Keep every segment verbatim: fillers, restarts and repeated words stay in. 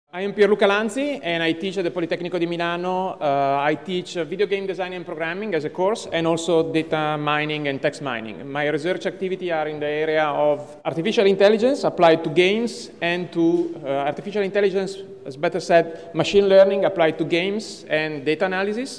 I am Pierluca Lanzi, and I teach at the Politecnico di Milano. Uh, I teach uh, video game design and programming as a course, and also data mining and text mining. My research activity are in the area of artificial intelligence applied to games, and to uh, artificial intelligence, as better said, machine learning applied to games and data analysis.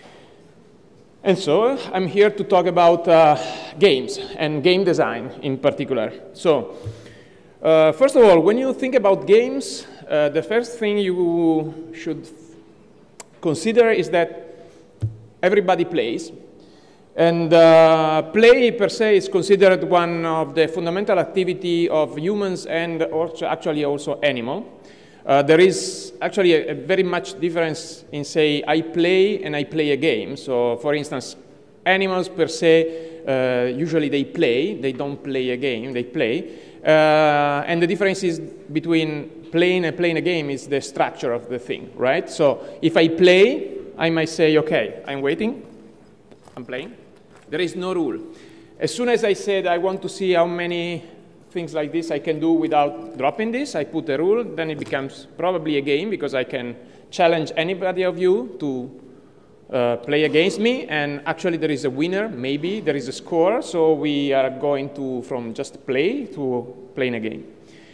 And so I'm here to talk about uh, games and game design in particular. So uh, first of all, when you think about games, Uh, the first thing you should consider is that everybody plays. And uh, play per se is considered one of the fundamental activity of humans and also actually also animal. Uh, there is actually a, a very much difference in, say, I play and I play a game. So for instance, animals per se, uh, usually they play, they don't play a game, they play. Uh, and the difference is between playing and playing a game is the structure of the thing, right? So if I play, I might say, okay, I'm waiting, I'm playing. There is no rule. As soon as I said I want to see how many things like this I can do without dropping this, I put a rule, then it becomes probably a game because I can challenge anybody of you to uh, play against me, and actually there is a winner, maybe there is a score, so we are going to from just play to playing a game.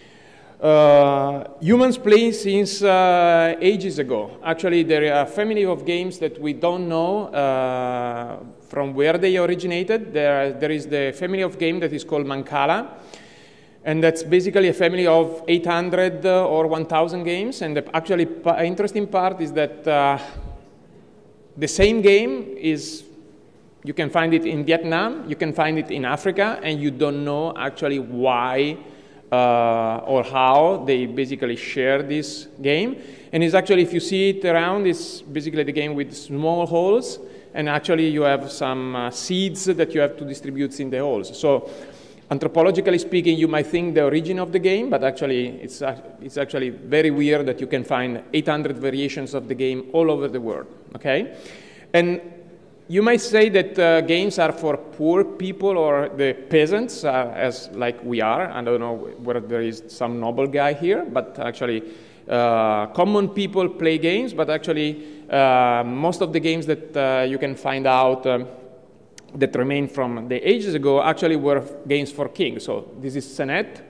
Uh, humans play since uh, ages ago. Actually, there are a family of games that we don't know uh, from where they originated. There, there is the family of games that is called Mancala, and that's basically a family of eight hundred or one thousand games. And the actually interesting part is that uh, the same game is, you can find it in Vietnam, you can find it in Africa, and you don't know actually why Uh, or how they basically share this game. And it's actually, if you see it around, it's basically the game with small holes, and actually you have some uh, seeds that you have to distribute in the holes. So anthropologically speaking, you might think the origin of the game, but actually it's, uh, it's actually very weird that you can find eight hundred variations of the game all over the world, okay? And you might say that uh, games are for poor people or the peasants, uh, as like we are. I don't know whether there is some noble guy here, but actually uh, common people play games, but actually uh, most of the games that uh, you can find out um, that remain from the ages ago actually were games for kings. So this is Senet,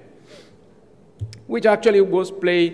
which actually was played,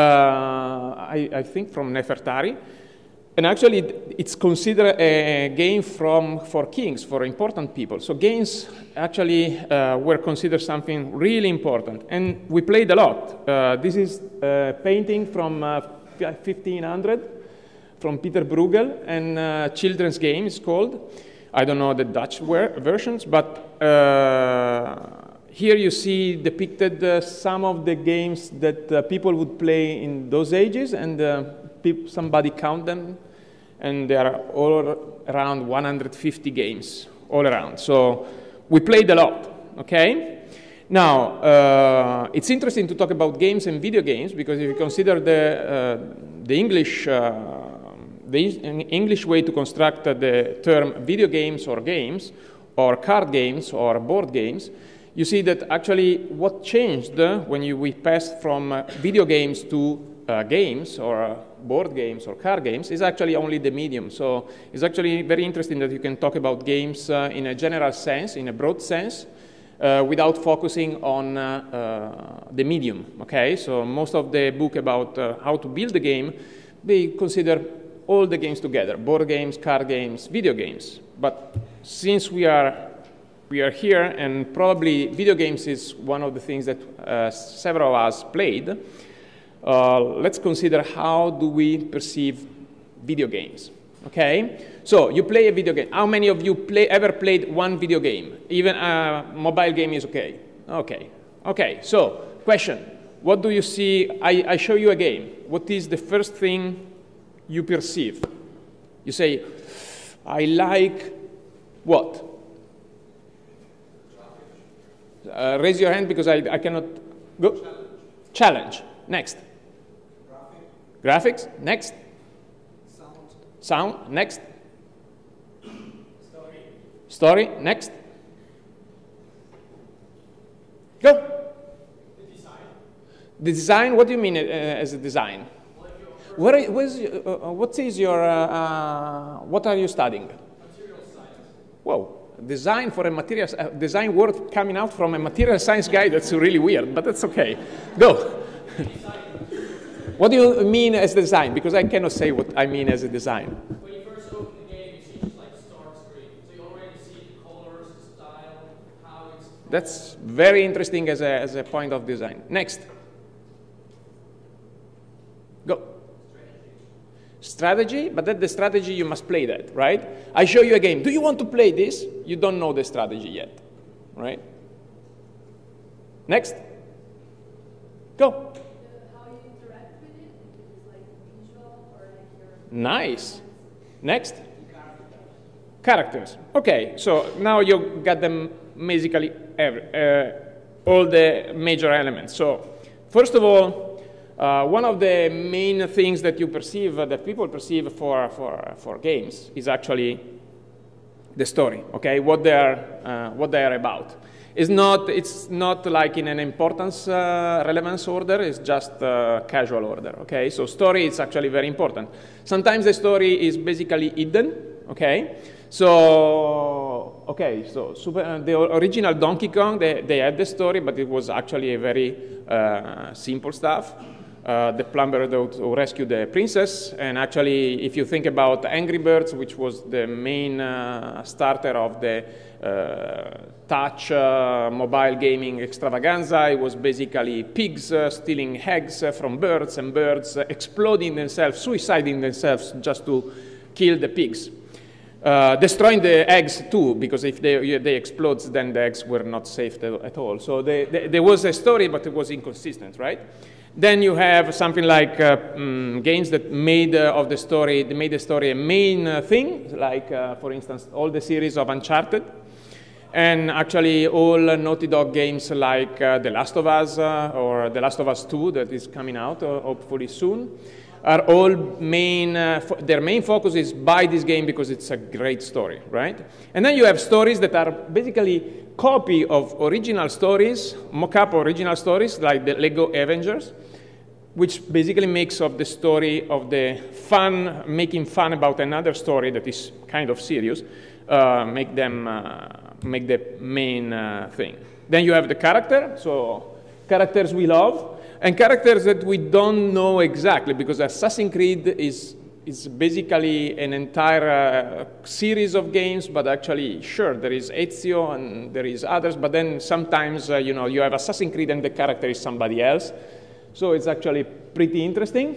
uh, I, I think, from Nefertari. And actually, it's considered a game from, for kings, for important people. So games actually uh, were considered something really important. And we played a lot. Uh, this is a painting from uh, fifteen hundred, from Peter Bruegel, and uh, children's game is called. I don't know the Dutch versions, but uh, here you see depicted uh, some of the games that uh, people would play in those ages, and uh, somebody count them, and there are all around one hundred fifty games all around. So we played a lot, okay? Now, uh, it's interesting to talk about games and video games, because if you consider the, uh, the English, uh, the English way to construct uh, the term video games or games, or card games or board games, you see that actually what changed uh, when you, we passed from uh, video games to uh, games or uh, board games or card games is actually only the medium. So it's actually very interesting that you can talk about games uh, in a general sense, in a broad sense, uh, without focusing on uh, uh, the medium, okay? So most of the book about uh, how to build a game, they consider all the games together, board games, card games, video games. But since we are We are here, and probably video games is one of the things that uh, several of us played. Uh, let's consider how do we perceive video games, okay? So you play a video game. How many of you play, ever played one video game? Even a mobile game is okay? Okay, okay, so question, what do you see? I, I show you a game. What is the first thing you perceive? You say, I like what? Uh, raise your hand because I, I cannot go. Challenge. Challenge. Next. Graphic. Graphics. Next. Sound. Sound. Next. Story. Story. Next. Go. The design. Design, what do you mean uh, as a design? What is, what is, uh, what is your, uh, uh, what are you studying? Material science. Whoa, design for a material, uh, design word coming out from a material science guy, that's really weird, but that's okay. Go. What do you mean as design? Because I cannot say what I mean as a design. When you first open the game, you see just like start screen. So you already see the colors, the style, how it's... That's very interesting as a, as a point of design. Next. Go. Strategy, but that the strategy you must play that, right? I show you a game. Do you want to play this? You don't know the strategy yet, right? Next. Go. How you interact with it, if it's like visual or like your... Nice. Next. Characters. Okay, so now you got them basically every, uh, all the major elements. So first of all, Uh, one of the main things that you perceive, uh, that people perceive for, for, for games is actually the story, okay? What they're, uh, what they're about. It's not, it's not like in an importance uh, relevance order, it's just uh, casual order, okay? So story is actually very important. Sometimes the story is basically hidden, okay? So, okay, so super, uh, the original Donkey Kong, they, they had the story, but it was actually a very uh, simple stuff. Uh, the plumber who rescued the princess, and actually, if you think about Angry Birds, which was the main uh, starter of the uh, touch uh, mobile gaming extravaganza, it was basically pigs uh, stealing eggs uh, from birds, and birds uh, exploding themselves, suiciding themselves just to kill the pigs. Uh, destroying the eggs too, because if they, they explode, then the eggs were not safe at all. So they, they, there was a story, but it was inconsistent, right? Then you have something like uh, um, games that made uh, of the story, they made the story a main uh, thing, like, uh, for instance, all the series of Uncharted, and actually all uh, Naughty Dog games like uh, The Last of Us uh, or The Last of Us two that is coming out uh, hopefully soon, are all main, uh, their main focus is buy this game because it's a great story, right? And then you have stories that are basically copy of original stories, mock-up original stories, like the Lego Avengers, which basically makes of the story of the fun, making fun about another story that is kind of serious, uh, make them, uh, make the main uh, thing. Then you have the character, so characters we love, and characters that we don't know exactly, because Assassin's Creed is It's basically an entire uh, series of games, but actually, sure, there is Ezio and there is others, but then sometimes, uh, you know, you have Assassin's Creed and the character is somebody else. So it's actually pretty interesting.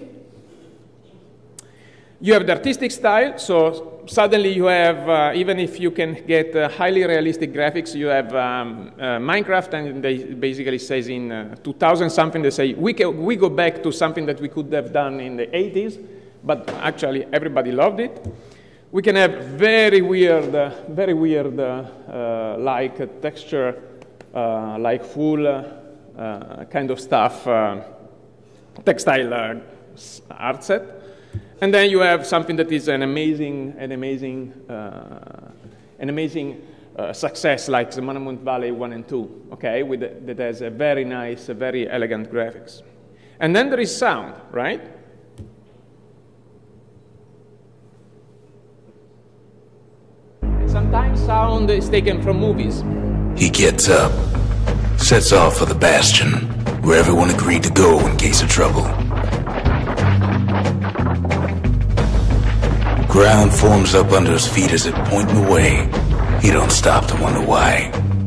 You have the artistic style, so suddenly you have, uh, even if you can get uh, highly realistic graphics, you have um, uh, Minecraft, and they basically says in uh, two thousand something, they say, we, can, we go back to something that we could have done in the eighties, but actually everybody loved it. We can have very weird, uh, very weird, uh, uh, like uh, texture, uh, like full uh, uh, kind of stuff, uh, textile uh, art set. And then you have something that is an amazing, an amazing, uh, an amazing uh, success, like the Monument Valley one and two, okay, with the, that has a very nice, a very elegant graphics. And then there is sound, right? Sometimes sound is taken from movies. He gets up, sets off for the Bastion, where everyone agreed to go in case of trouble. Ground forms up under his feet as it pointing away. He don't stop to wonder why.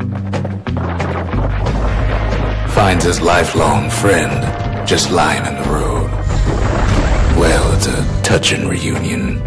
Finds his lifelong friend just lying in the road. Well, it's a touching reunion.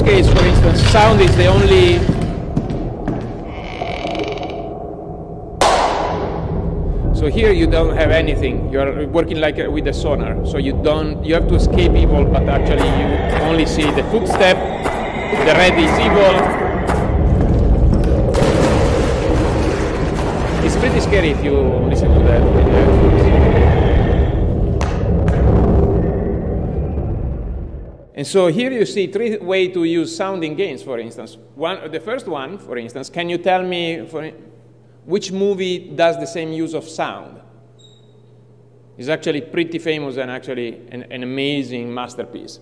case, for instance, sound is the only so here you don't have anything. You are working like uh, with a sonar, so you don't you have to escape evil, but actually you only see the footstep. The red is evil. It's pretty scary if you listen to that. And so here you see three ways to use sound in games, for instance. One, the first one, for instance, can you tell me for, which movie does the same use of sound? It's actually pretty famous and actually an, an amazing masterpiece.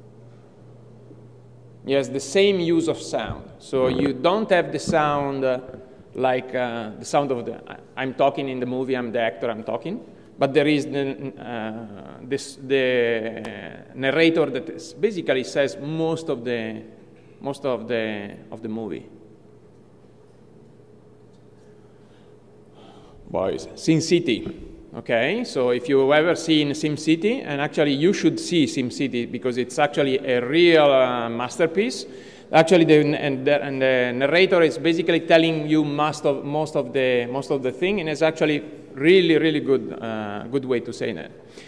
Yes, the same use of sound. So you don't have the sound uh, like uh, the sound of the, I'm talking in the movie, I'm the actor, I'm talking. But there is the, uh, this, the narrator that is basically says most of the, most of the, of the movie. Boys, SimCity. Okay, so if you've ever seen SimCity, and actually you should see SimCity because it's actually a real uh, masterpiece. Actually, the, and, the, and the narrator is basically telling you most of most of the most of the thing, and it's actually really, really good, uh, good way to say that.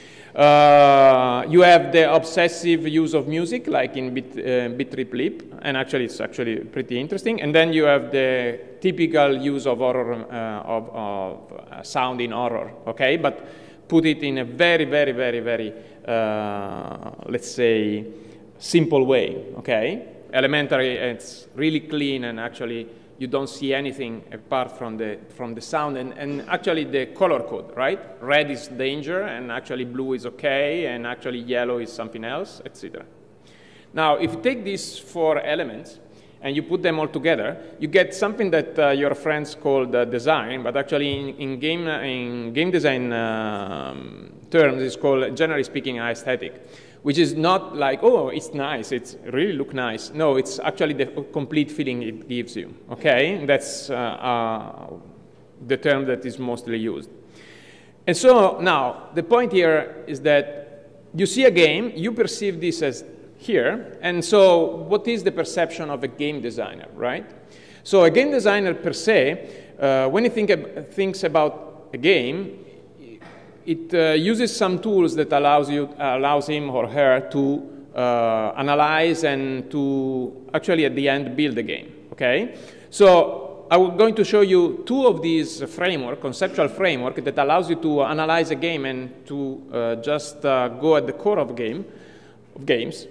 Uh, you have the obsessive use of music, like in Bit, uh, Bit Trip Leap, and actually it's actually pretty interesting. And then you have the typical use of horror, uh, of, of uh, sound in horror, okay? But put it in a very, very, very, very, uh, let's say, simple way, okay? Elementary, it's really clean, and actually you don't see anything apart from the, from the sound, and, and actually the color code, right? Red is danger, and actually blue is okay, and actually yellow is something else, et cetera. Now, if you take these four elements and you put them all together, you get something that uh, your friends called uh, design, but actually in, in, game, in game design um, terms, it's called, generally speaking, aesthetic. Which is not like, oh, it's nice, it's really look nice. No, it's actually the complete feeling it gives you, okay? That's uh, uh, the term that is mostly used. And so now, the point here is that you see a game, you perceive this as here, and so what is the perception of a game designer, right? So a game designer per se, uh, when he think ab thinks about a game, it uh, uses some tools that allows, you, allows him or her to uh, analyze and to actually at the end build a game, okay? So I'm going to show you two of these framework, conceptual framework that allows you to analyze a game and to uh, just uh, go at the core of game, of games.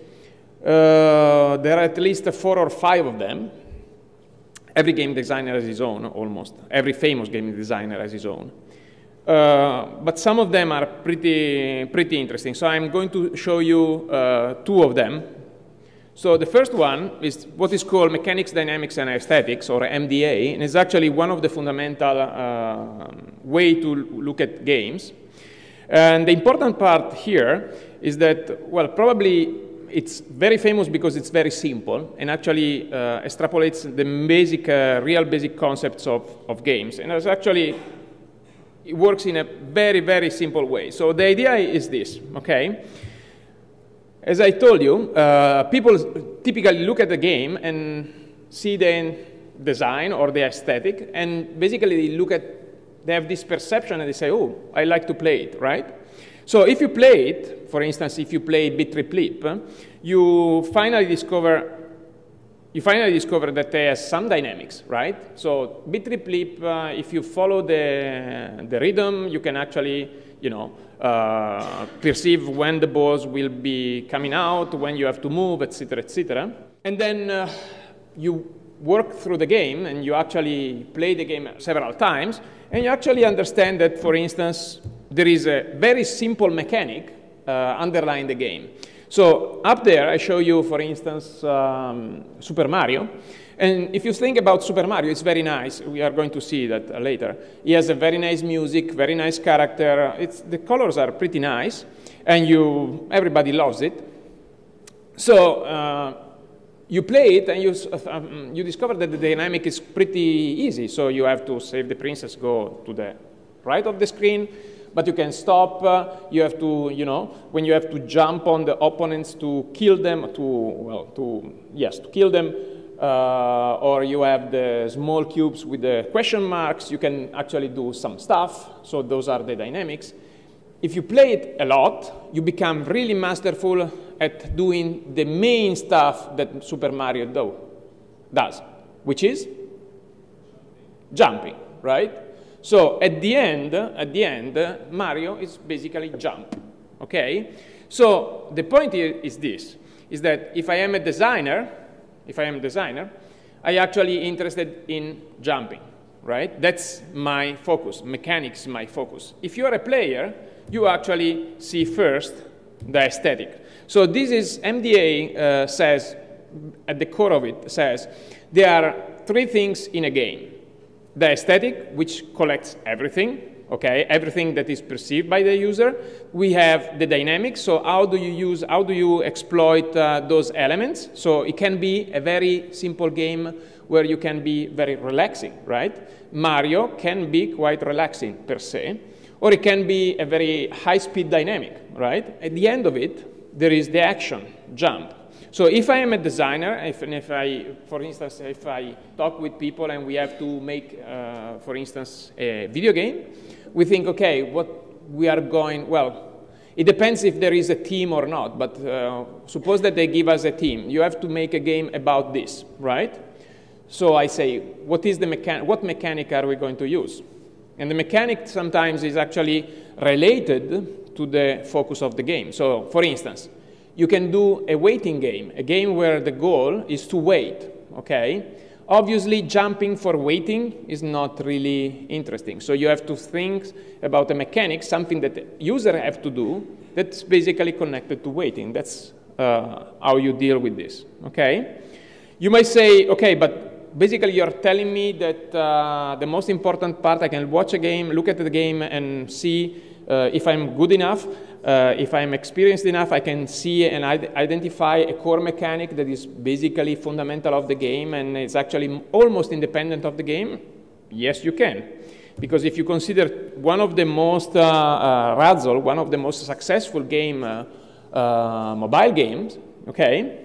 Uh, there are at least four or five of them. Every game designer has his own, almost. Every famous game designer has his own. Uh, but some of them are pretty, pretty interesting. So I'm going to show you uh, two of them. So the first one is what is called Mechanics, Dynamics, and Aesthetics, or M D A, and it's actually one of the fundamental uh, way to look at games. And the important part here is that, well, probably it's very famous because it's very simple and actually uh, extrapolates the basic, uh, real basic concepts of, of games. And it's actually it works in a very, very simple way. So the idea is this, okay? As I told you, uh, people typically look at the game and see the design or the aesthetic, and basically they look at, they have this perception and they say, oh, I like to play it, right? So if you play it, for instance, if you play Bit Trip Leap, you finally discover You finally discover that it has some dynamics, right? So Bit Trip Leap, uh, if you follow the, the rhythm, you can actually, you know, uh, perceive when the balls will be coming out, when you have to move, et cetera, et cetera. And then uh, you work through the game, and you actually play the game several times, and you actually understand that, for instance, there is a very simple mechanic uh, underlying the game. So up there, I show you, for instance, um, Super Mario. And if you think about Super Mario, it's very nice. We are going to see that uh, later. He has a very nice music, very nice character. It's, the colors are pretty nice, and you, everybody loves it. So uh, you play it, and you, um, you discover that the dynamic is pretty easy. So you have to save the princess, go to the right of the screen, but you can stop. Uh, you have to, you know, when you have to jump on the opponents to kill them, to, well, to, yes, to kill them, uh, or you have the small cubes with the question marks, you can actually do some stuff. So those are the dynamics. If you play it a lot, you become really masterful at doing the main stuff that Super Mario do, does, which is jumping, right? So at the end, at the end, Mario is basically jump, okay? So the point here is this, is that if I am a designer, if I am a designer, I actually interested in jumping, right? That's my focus, mechanics is my focus. If you are a player, you actually see first the aesthetic. So this is, M D A uh, says, at the core of it says, there are three things in a game. The aesthetic, which collects everything, okay, everything that is perceived by the user. We have the dynamics, so how do you use, how do you exploit uh, those elements? So it can be a very simple game where you can be very relaxing, right? Mario can be quite relaxing per se, or it can be a very high-speed dynamic, right? At the end of it, there is the action, jump. So if I am a designer, if, and if I, for instance, if I talk with people and we have to make, uh, for instance, a video game, we think, okay, what we are going, well, it depends if there is a team or not, but uh, suppose that they give us a team. You have to make a game about this, right? So I say, what is the mechan- what mechanic are we going to use? And the mechanic sometimes is actually related to the focus of the game. So, for instance, you can do a waiting game, a game where the goal is to wait, okay? Obviously, jumping for waiting is not really interesting. So you have to think about the mechanics, something that the user have to do that's basically connected to waiting. That's uh, how you deal with this, okay? You might say, okay, but basically you're telling me that uh, the most important part, I can watch a game, look at the game, and see uh, if I'm good enough. Uh, if I'm experienced enough, I can see and identify a core mechanic that is basically fundamental of the game and it's actually almost independent of the game. Yes, you can. Because if you consider one of the most, uh, uh, Razzle, one of the most successful game, uh, uh, mobile games, okay,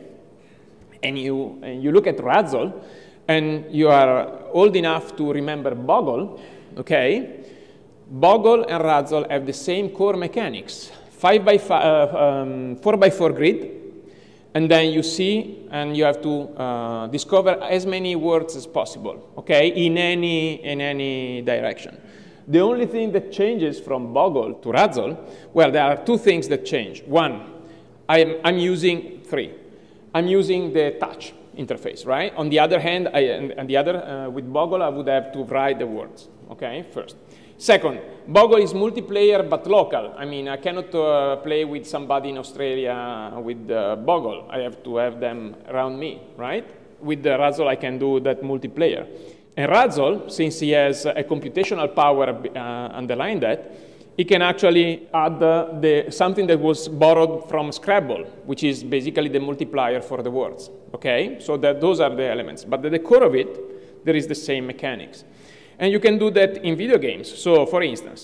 and you, and you look at Razzle, and you are old enough to remember Boggle, okay, Boggle and Razzle have the same core mechanics. Five by five, uh, um, four by four grid, and then you see, and you have to uh, discover as many words as possible, okay, in any, in any direction. The only thing that changes from Boggle to Razzle, well, there are two things that change. One, I'm, I'm using three. I'm using the touch interface, right? On the other hand, I, and, and the other, uh, with Boggle, I would have to write the words, okay, first. Second, Boggle is multiplayer but local. I mean, I cannot uh, play with somebody in Australia with uh, Boggle. I have to have them around me, right? With the Razzle, I can do that multiplayer. And Razzle, since he has a computational power uh, underlying that, he can actually add uh, the, something that was borrowed from Scrabble, which is basically the multiplier for the words, okay? So that those are the elements. But at the core of it, there is the same mechanics. And you can do that in video games. So, for instance,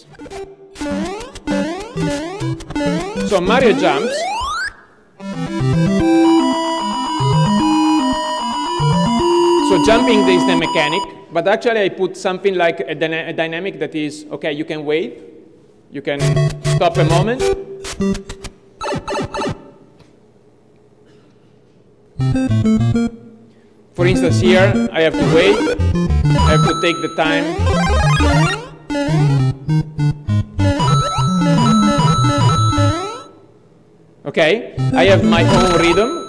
so Mario jumps. So jumping is the mechanic, but actually I put something like a, dyna a dynamic that is, okay, you can wait, you can stop a moment. For instance, here, I have to wait, I have to take the time. Okay, I have my own rhythm.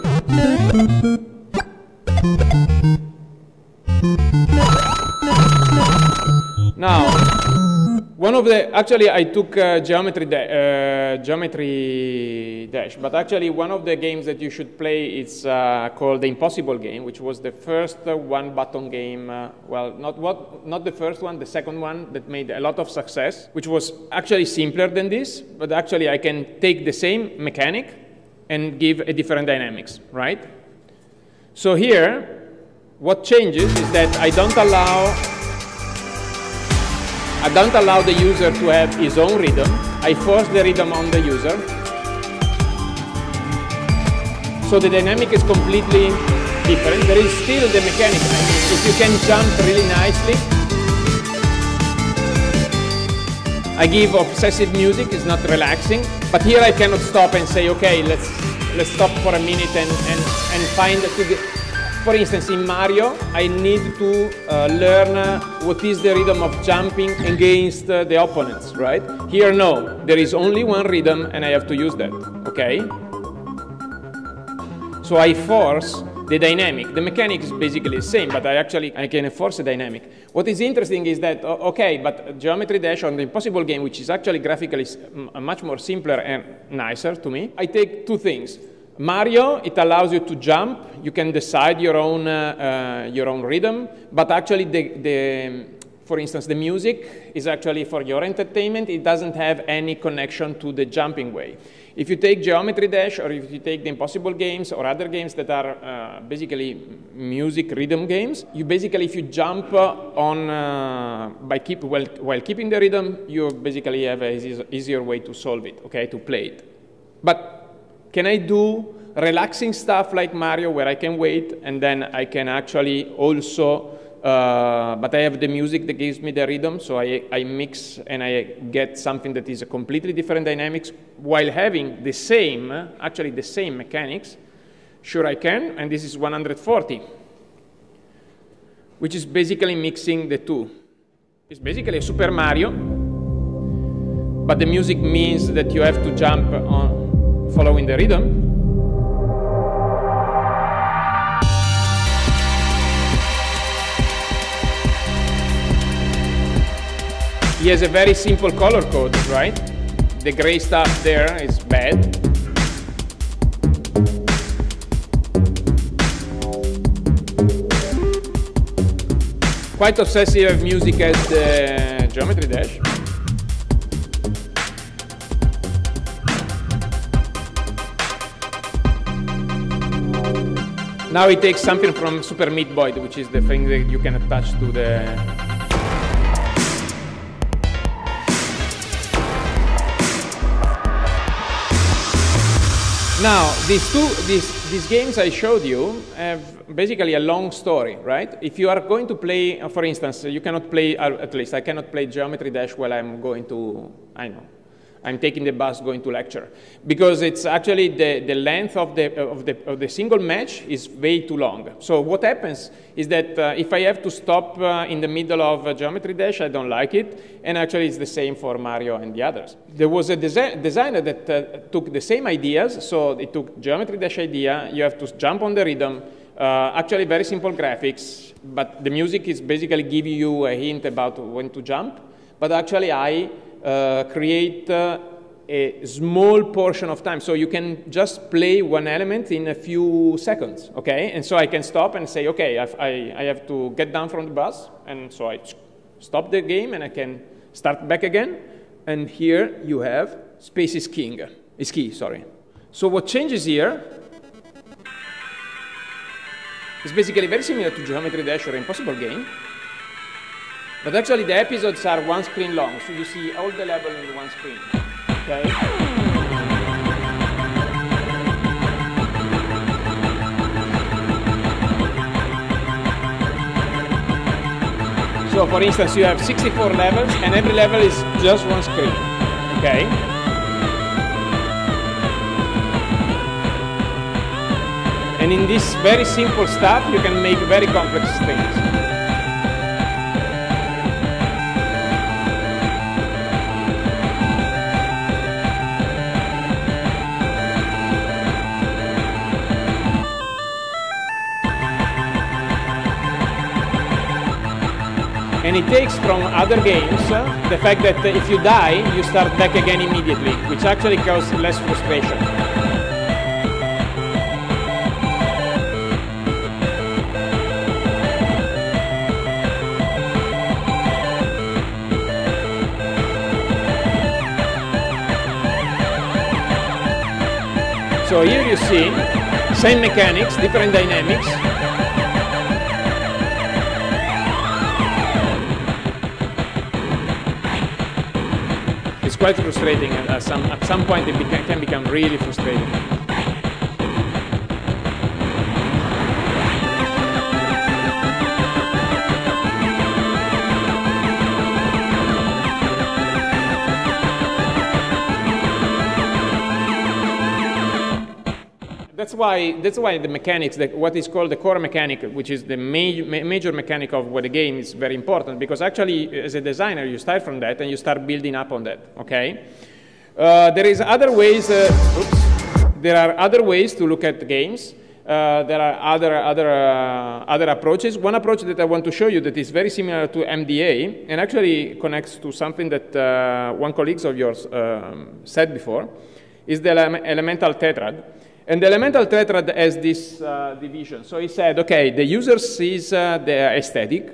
Now, one of the, actually I took uh, Geometry, da uh, Geometry Dash, but actually one of the games that you should play is uh, called The Impossible Game, which was the first uh, one-button game, uh, well, not, what, not the first one, the second one that made a lot of success, which was actually simpler than this, but actually I can take the same mechanic and give a different dynamics, right? So here, what changes is that I don't allow I don't allow the user to have his own rhythm. I force the rhythm on the user. So the dynamic is completely different. There is still the mechanic. I mean, if you can jump really nicely. I give obsessive music, it's not relaxing. But here I cannot stop and say, okay, let's let's stop for a minute and, and, and find to the, for instance, in Mario, I need to uh, learn uh, what is the rhythm of jumping against uh, the opponents, right? Here, no, there is only one rhythm and I have to use that, okay? So I force the dynamic. The mechanic is basically the same, but I actually I can enforce a dynamic. What is interesting is that, okay, but Geometry Dash on the Impossible game, which is actually graphically much more simpler and nicer to me, I take two things. Mario, it allows you to jump. You can decide your own, uh, uh, your own rhythm, but actually, the, the, for instance, the music is actually for your entertainment. It doesn't have any connection to the jumping way. If you take Geometry Dash, or if you take the Impossible games, or other games that are uh, basically music rhythm games, you basically, if you jump uh, on, uh, by keep, while, while keeping the rhythm, you basically have an easier way to solve it, okay, to play it. But can I do relaxing stuff like Mario, where I can wait, and then I can actually also, uh, but I have the music that gives me the rhythm, so I, I mix and I get something that is a completely different dynamics, while having the same, actually the same mechanics? Sure I can, and this is one hundred forty, which is basically mixing the two. It's basically a Super Mario, but the music means that you have to jump on following the rhythm. He has a very simple color code, right? The gray stuff there is bad. Quite obsessive music as the Geometry Dash. Now it takes something from Super Meat Boy, which is the thing that you can attach to the... Now, these two, these, these games I showed you have basically a long story, right? If you are going to play, for instance, you cannot play, at least I cannot play Geometry Dash while I'm going to, I know, I'm taking the bus going to lecture, because it's actually the, the length of the, of, the, of the single match is way too long. So what happens is that uh, if I have to stop uh, in the middle of uh, Geometry Dash, I don't like it, and actually it's the same for Mario and the others. There was a desi designer that uh, took the same ideas, so it took Geometry Dash idea, you have to jump on the rhythm, uh, actually very simple graphics, but the music is basically giving you a hint about when to jump, but actually I Uh, create uh, a small portion of time. So you can just play one element in a few seconds, okay? And so I can stop and say, okay, I've, I, I have to get down from the bus, and so I stop the game and I can start back again. And here you have space is king, is key, sorry. So what changes here is basically very similar to Geometry Dash or Impossible game. But actually the episodes are one screen long, so you see all the level in one screen, okay? So for instance, you have sixty-four levels, and every level is just one screen, okay? And in this very simple stuff, you can make very complex things. And it takes from other games uh, the fact that uh, if you die, you start back again immediately, which actually causes less frustration. So here you see, same mechanics, different dynamics. it's quite frustrating. And at some, at some point, it beca- can become really frustrating. That's why, that's why the mechanics, the, what is called the core mechanic, which is the ma- ma- major mechanic of what the game is very important, because actually, as a designer, you start from that and you start building up on that, okay? Uh, there is other ways, uh, oops, there are other ways to look at games. Uh, there are other, other, uh, other approaches. One approach that I want to show you that is very similar to M D A, and actually connects to something that uh, one colleague of yours um, said before, is the ele- elemental tetrad. And the elemental tetrad has this uh, division. So he said, okay, the user sees uh, the aesthetic,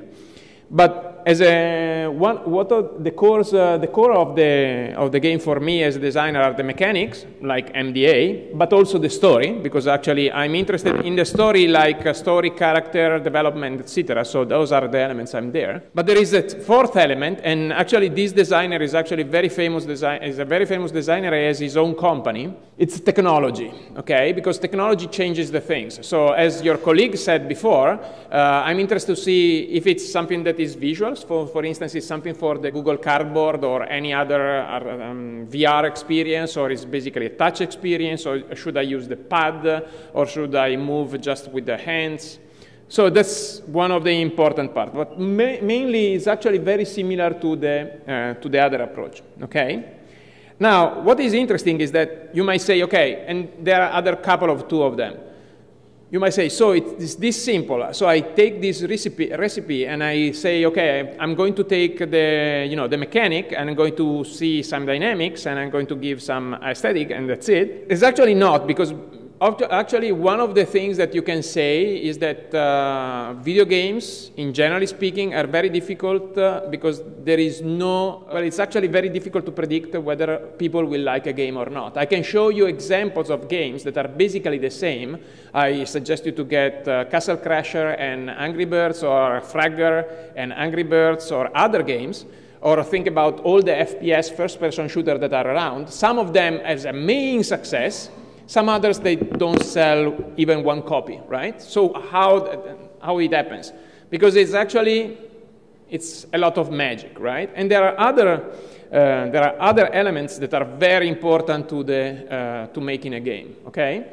but as a one, what are the cores, uh, the core of the of the game for me as a designer are the mechanics, like M D A, but also the story, because actually I'm interested in the story, like uh, story, character development, et cetera. So those are the elements I'm there. But there is a fourth element, and actually this designer is actually very famous design is a very famous designer. He has his own company. It's technology, okay? Because technology changes the things. So as your colleague said before, uh, I'm interested to see if it's something that is visual. For, for instance, it's something for the Google Cardboard or any other um, V R experience, or it's basically a touch experience, or should I use the pad, or should I move just with the hands? So that's one of the important parts. But ma- mainly, it's actually very similar to the, uh, to the other approach, okay? Now, what is interesting is that you might say, okay, and there are other couple of two of them. You might say, so it's this simple. So I take this recipe, recipe and I say, okay, I'm going to take the, you know, the mechanic, and I'm going to see some dynamics, and I'm going to give some aesthetic, and that's it. It's actually not, because actually one of the things that you can say is that uh, video games, in generally speaking, are very difficult uh, because there is no, well, it's actually very difficult to predict whether people will like a game or not. I can show you examples of games that are basically the same. I suggest you to get uh, Castle Crasher and Angry Birds, or Fragger and Angry Birds, or other games, or think about all the F P S first-person shooters that are around. Some of them have amazing success. Some others, they don't sell even one copy, right? So how, how it happens? Because it's actually, it's a lot of magic, right? And there are other, uh, there are other elements that are very important to, the, uh, to making a game, okay?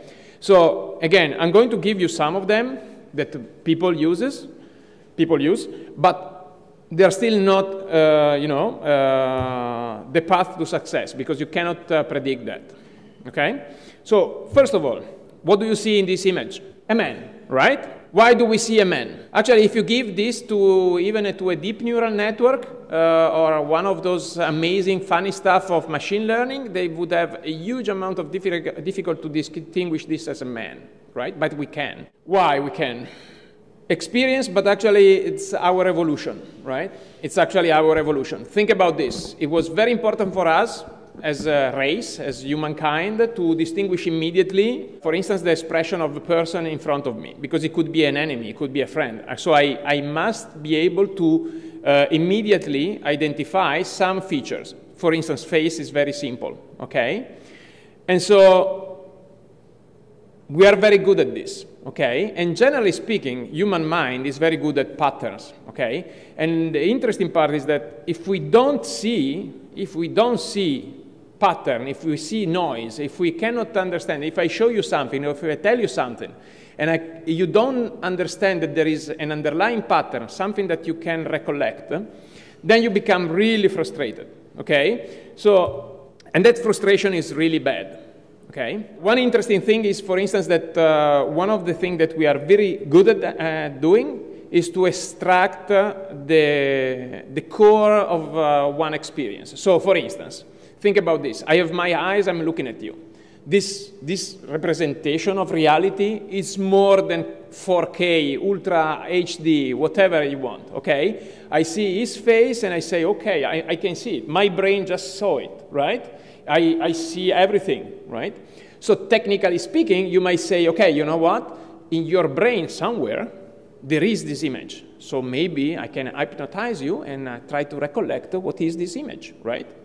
So again, I'm going to give you some of them that people uses, people use, but they're still not, uh, you know, uh, the path to success, because you cannot uh, predict that, okay? So, first of all, what do you see in this image? A man, right? Why do we see a man? Actually, if you give this to even a, to a deep neural network uh, or one of those amazing funny stuff of machine learning, they would have a huge amount of diffi- difficult to distinguish this as a man, right? But we can. Why we can? Experience, but actually it's our evolution, right? It's actually our evolution. Think about this. It was very important for us as a race, as humankind, to distinguish immediately, for instance, the expression of the person in front of me, because it could be an enemy, it could be a friend. So I, I must be able to uh, immediately identify some features. For instance, face is very simple, okay? And so we are very good at this, okay? And generally speaking, human mind is very good at patterns, okay? And the interesting part is that if we don't see, if we don't see pattern, if we see noise, if we cannot understand, if I show you something, or if I tell you something, and I, you don't understand that there is an underlying pattern, something that you can recollect, then you become really frustrated, okay? So, and that frustration is really bad, okay? One interesting thing is, for instance, that uh, one of the things that we are very good at uh, doing is to extract uh, the, the core of uh, one experience. So, for instance, think about this. I have my eyes, I'm looking at you. This, this representation of reality is more than four K, Ultra H D, whatever you want, okay? I see his face and I say, okay, I, I can see it. My brain just saw it, right? I, I see everything, right? So technically speaking, you might say, okay, you know what? In your brain somewhere, there is this image. So maybe I can hypnotize you and uh, try to recollect what is this image, right?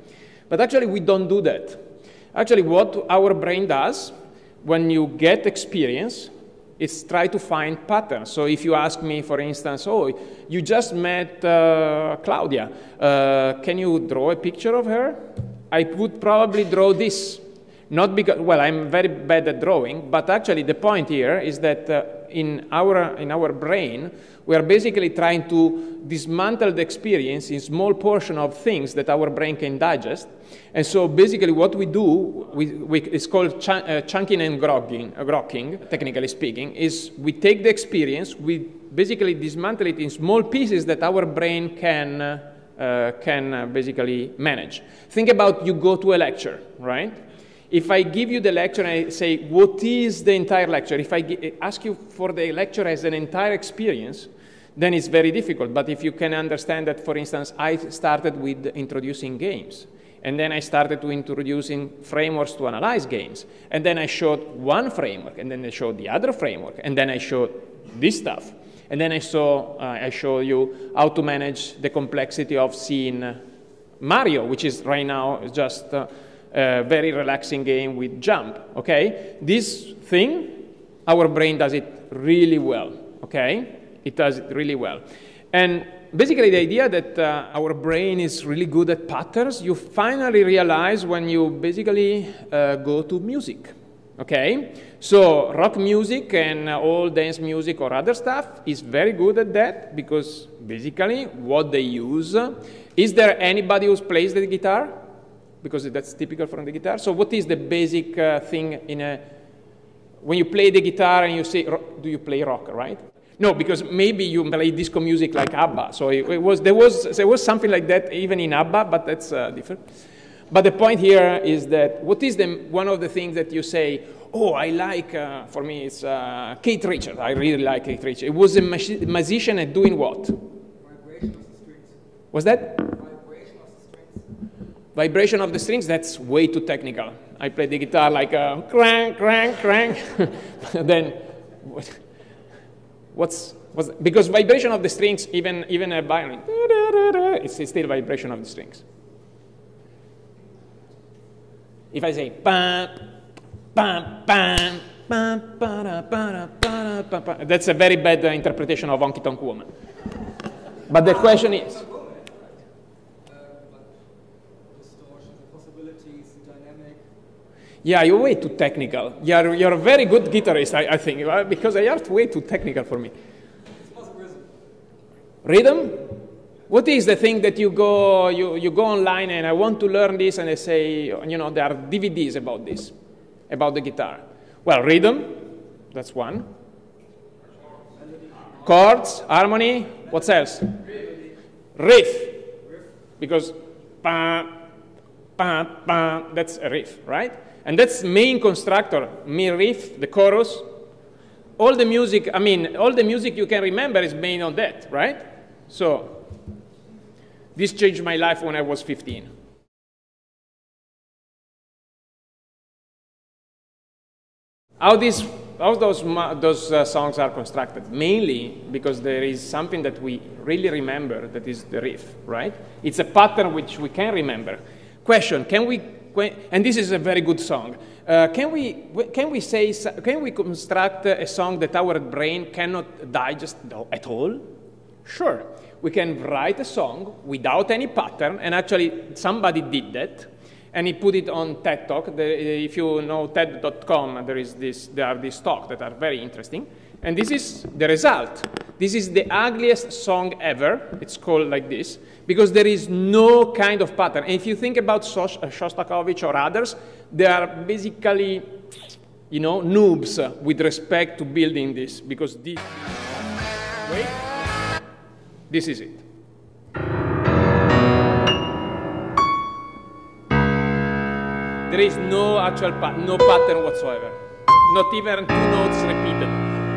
But actually, we don't do that. Actually, what our brain does, when you get experience, is try to find patterns. So if you ask me, for instance, oh, you just met uh, Claudia, uh, can you draw a picture of her? I would probably draw this. Not because, well, I'm very bad at drawing, but actually the point here is that uh, in, our, in our brain, we are basically trying to dismantle the experience in small portion of things that our brain can digest. And so basically what we do, we, we, it's called ch uh, chunking and grokking, uh, grokking, technically speaking, is we take the experience, we basically dismantle it in small pieces that our brain can, uh, uh, can uh, basically manage. Think about you go to a lecture, right? If I give you the lecture and I say, what is the entire lecture? If I ask you for the lecture as an entire experience, then it's very difficult. But if you can understand that, for instance, I started with introducing games, and then I started to introducing frameworks to analyze games, and then I showed one framework, and then I showed the other framework, and then I showed this stuff. And then I, saw, uh, I show you how to manage the complexity of seeing Mario, which is right now just uh, a very relaxing game with jump, okay? This thing, our brain does it really well, okay? It does it really well. And basically the idea that uh, our brain is really good at patterns, you finally realize when you basically uh, go to music, okay? So rock music and uh, all dance music or other stuff is very good at that because basically what they use, uh, is there anybody who plays the guitar? Because that's typical from the guitar. So what is the basic uh, thing in a, when you play the guitar and you say, do you play rock, right? No, because maybe you play disco music like ABBA. So it, it was, there, was, there was something like that even in ABBA, but that's uh, different. But the point here is that what is the, one of the things that you say, oh, I like, uh, for me, it's uh, Keith Richards. I really like Keith Richards. It was a musician at doing what? Vibration of the strings. Was that? Vibration of the strings. Vibration of the strings, that's way too technical. I play the guitar like a crank, crank, crank. Then, what's, what's, because vibration of the strings, even, even a violin, it's still vibration of the strings. If I say, bam, bam, bam, bam, ba, ba, ba, ba, ba, that's a very bad uh, interpretation of Honky Tonk Woman. But the question is, yeah, you're way too technical. You're, you're a very good guitarist, I, I think, because you're way too technical for me. Rhythm? What is the thing that you go, you, you go online and I want to learn this and they say, you know, there are D V Ds about this, about the guitar. Well, rhythm, that's one. Chords, harmony, what else? Riff. Because, bah, bah, bah, that's a riff, right? And that's main constructor, main riff, the chorus. All the music, I mean, all the music you can remember is made on that, right? So, this changed my life when I was fifteen. How, these, how those, those uh, songs are constructed? Mainly because there is something that we really remember, that is the riff, right? It's a pattern which we can remember. Question, can we, and this is a very good song, uh, can, we, can we say, can we construct a song that our brain cannot digest at all? Sure. We can write a song without any pattern, and actually somebody did that, and he put it on TED Talk. The, if you know TED dot com, there, is this, there are these talks that are very interesting, and this is the result. This is the ugliest song ever. It's called like this, because there is no kind of pattern. And if you think about Shostakovich or others, they are basically, you know, noobs with respect to building this, because this, wait. This is it. There is no actual pa no pattern whatsoever. Not even two notes repeated.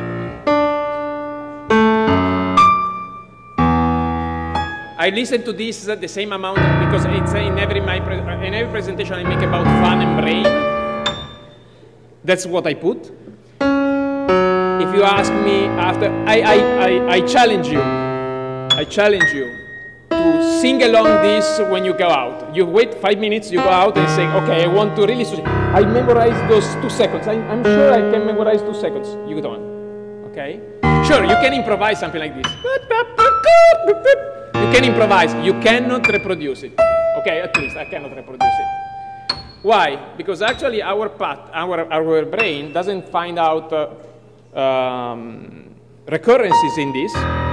I listen to this the same amount because it's in every, my pre in every presentation I make about fun and brain. That's what I put. If you ask me after, I, I, I, I challenge you. I challenge you to sing along this when you go out. You wait five minutes, you go out and say, okay, I want to really, I memorize those two seconds. I, I'm sure I can memorize two seconds. You go on, okay? Sure, you can improvise something like this. You can improvise, you cannot reproduce it. Okay, at least I cannot reproduce it. Why? Because actually our path, our, our brain doesn't find out uh, um, recurrences in this.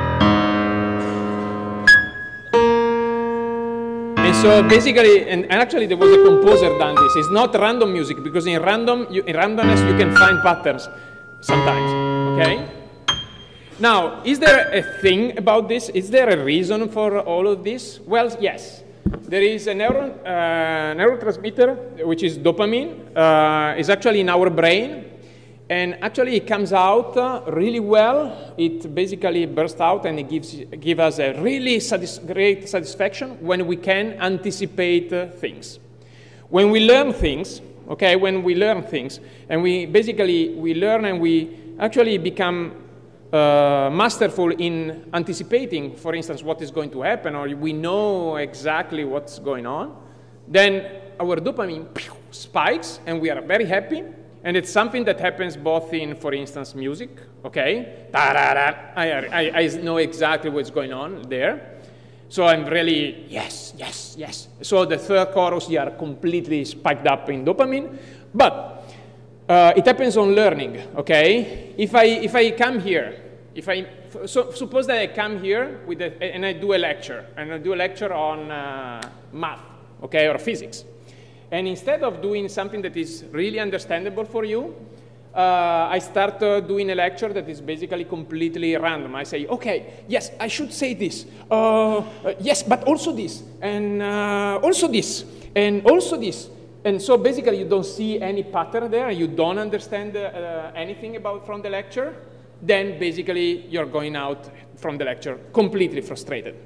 And so basically, and actually there was a composer done this. It's not random music, because in random, you, in randomness you can find patterns sometimes, okay? Now, is there a thing about this? Is there a reason for all of this? Well, yes. There is a neuro, uh, neurotransmitter, which is dopamine. Uh, it's actually in our brain. And actually, it comes out uh, really well. It basically bursts out, and it gives, gives us a really satis great satisfaction when we can anticipate uh, things. When we learn things, okay, when we learn things, and we basically, we learn and we actually become uh, masterful in anticipating, for instance, what is going to happen, or we know exactly what's going on, then our dopamine spikes, and we are very happy. And it's something that happens both in, for instance, music, okay? I, I, I know exactly what's going on there. So I'm really, yes, yes, yes. So the third chorus, you are completely spiked up in dopamine. But uh, it happens on learning, okay? If I, if I come here, if I, so suppose that I come here with a, and I do a lecture, and I do a lecture on uh, math, okay, or physics. And instead of doing something that is really understandable for you, uh, I start uh, doing a lecture that is basically completely random. I say, okay, yes, I should say this. Uh, uh, yes, but also this, and uh, also this, and also this. And so basically you don't see any pattern there, you don't understand uh, anything about from the lecture, then basically you're going out from the lecture completely frustrated.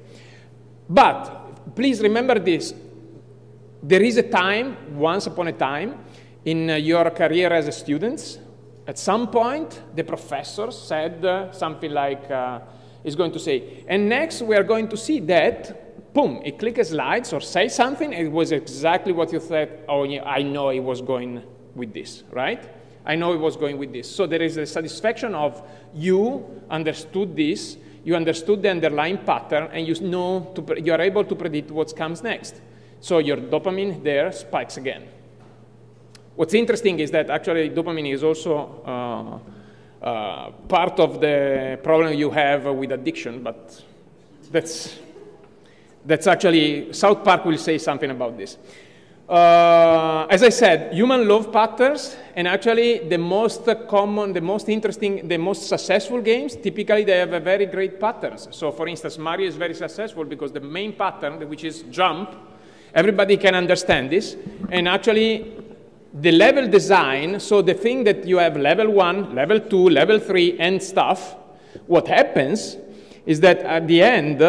But please remember this. There is a time, once upon a time, in uh, your career as a student, at some point, the professor said uh, something like, uh, he's going to say, and next we are going to see that, boom, he click a slides or say something, and it was exactly what you said, oh yeah, I know he was going with this, right? I know he was going with this. So there is a satisfaction of you understood this, you understood the underlying pattern, and you know, to you are able to predict what comes next. So your dopamine there spikes again. What's interesting is that actually dopamine is also uh, uh, part of the problem you have with addiction, but that's, that's actually, South Park will say something about this. Uh, as I said, human love patterns, and actually the most common, the most interesting, the most successful games, typically they have a very great patterns. So for instance, Mario is very successful because the main pattern, which is jump, everybody can understand this, and actually the level design, so the thing that you have level one, level two, level three, and stuff, what happens is that at the end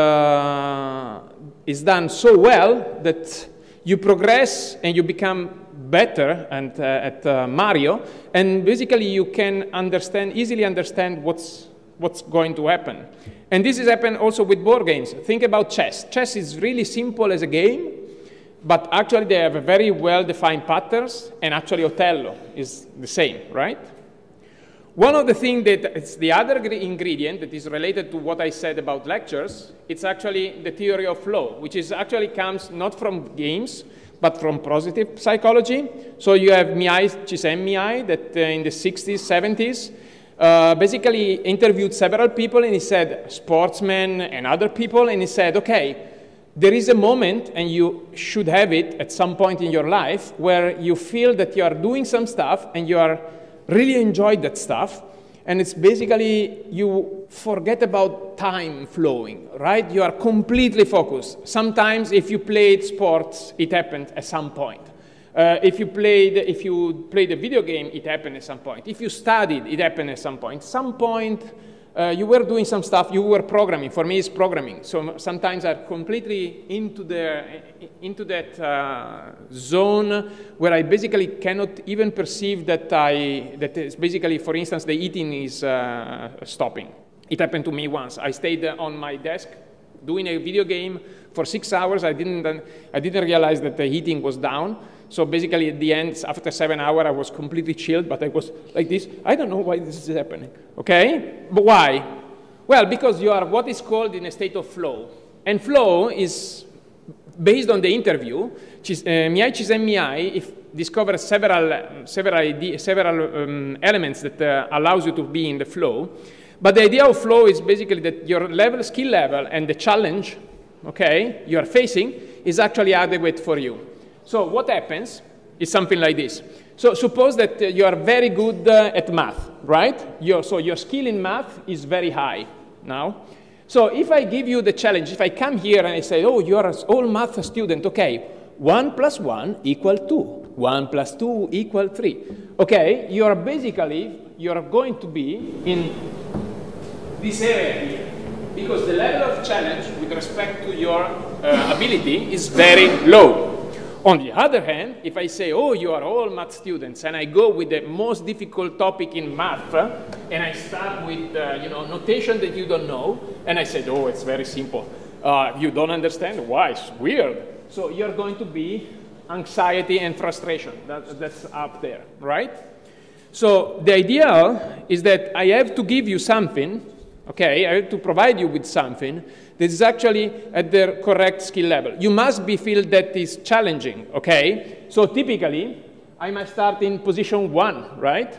uh, is done so well that you progress and you become better and, uh, at uh, Mario, and basically you can understand, easily understand what's, what's going to happen. And this has happened also with board games. Think about chess. Chess is really simple as a game, but actually they have a very well-defined patterns, and actually Othello is the same, right? One of the things that it's the other ingredient that is related to what I said about lectures, it's actually the theory of flow, which is actually comes not from games, but from positive psychology. So you have Mihai Csikszentmihalyi that uh, in the sixties, seventies, Uh, basically interviewed several people, and he said, sportsmen and other people, and he said, okay, there is a moment, and you should have it at some point in your life, where you feel that you are doing some stuff, and you are really enjoyed that stuff, and it's basically you forget about time flowing, right? You are completely focused. Sometimes if you played sports, it happened at some point. Uh, if you played, if you played a video game, it happened at some point. If you studied, it happened at some point. Some point, uh, you were doing some stuff. You were programming. For me, it's programming. So sometimes I'm completely into the into that uh, zone where I basically cannot even perceive that I that is basically, for instance, the eating is uh, stopping. It happened to me once. I stayed on my desk doing a video game for six hours. I didn't, I didn't realize that the heating was down. So basically at the end, after seven hours, I was completely chilled, but I was like this. I don't know why this is happening, okay? But why? Well, because you are what is called in a state of flow. And flow is based on the interview. Uh, Miai Csikszentmihalyi if discovered several, several, idea, several um, elements that uh, allows you to be in the flow. But the idea of flow is basically that your level, skill level and the challenge, okay, you are facing is actually adequate for you. So what happens is something like this. So suppose that uh, you are very good uh, at math, right? Your, so your skill in math is very high now. So if I give you the challenge, if I come here and I say, oh, you are an all math student, okay, one plus one equal two, one plus two equal three. Okay, you are basically, you are going to be in this area here, because the level of challenge with respect to your uh, ability is very low. On the other hand, if I say, oh, you are all math students, and I go with the most difficult topic in math, uh, and I start with, uh, you know, notation that you don't know, and I said, oh, it's very simple. Uh, you don't understand? Why? It's weird. So you're going to be anxiety and frustration. That, that's up there, right? So the idea is that I have to give you something, okay? I have to provide you with something that is actually at the correct skill level. You must be feel that is challenging, okay? So typically, I must start in position one, right?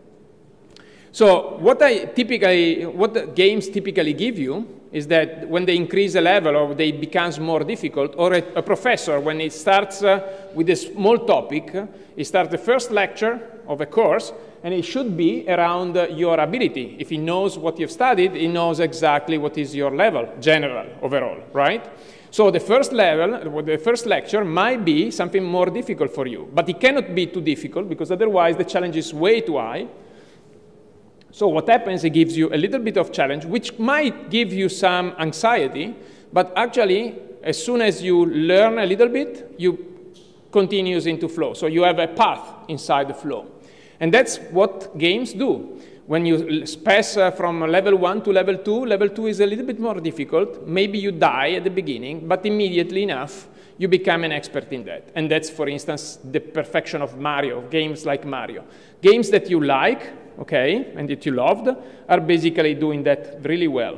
So what I typically, what the games typically give you is that when they increase the level or they becomes more difficult, or a, a professor, when he starts uh, with a small topic, he starts the first lecture of a course, and it should be around uh, your ability. If he knows what you've studied, he knows exactly what is your level, general, overall, right? So the first level, the first lecture might be something more difficult for you, but it cannot be too difficult because otherwise the challenge is way too high. So what happens, it gives you a little bit of challenge, which might give you some anxiety, but actually, as soon as you learn a little bit, you continues into flow. So you have a path inside the flow. And that's what games do. When you pass uh, from level one to level two, level two is a little bit more difficult. Maybe you die at the beginning, but immediately enough, you become an expert in that. And that's, for instance, the perfection of Mario, games like Mario. Games that you like, okay, and that you loved, are basically doing that really well.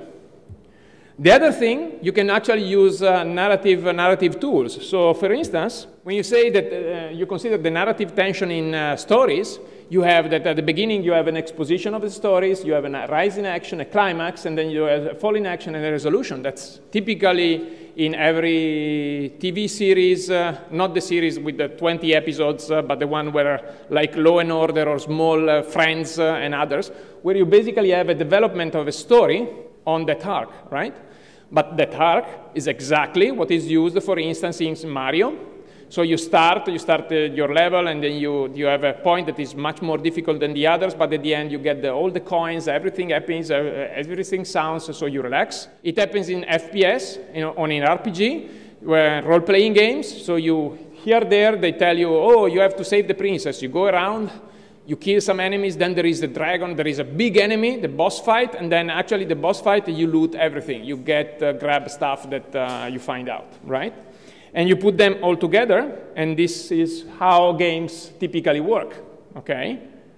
The other thing, you can actually use uh, narrative, uh, narrative tools. So, for instance, when you say that uh, you consider the narrative tension in uh, stories, you have that at the beginning you have an exposition of the stories, you have a rise in action, a climax, and then you have a fall in action and a resolution. That's typically in every T V series, uh, not the series with the twenty episodes, uh, but the one where, like Law and Order or Small uh, Friends uh, and others, where you basically have a development of a story on that arc, right? But that arc is exactly what is used, for instance, in Mario. So you start, you start uh, your level, and then you, you have a point that is much more difficult than the others, but at the end you get the, all the coins, everything happens, uh, everything sounds, so you relax. It happens in F P S, you know, on an R P G, where role-playing games, so you, here, there, they tell you, oh, you have to save the princess. You go around, you kill some enemies, then there is the dragon, there is a big enemy, the boss fight, and then actually the boss fight, you loot everything. You get, uh, grab stuff that uh, you find out, right? And you put them all together, and this is how games typically work, okay?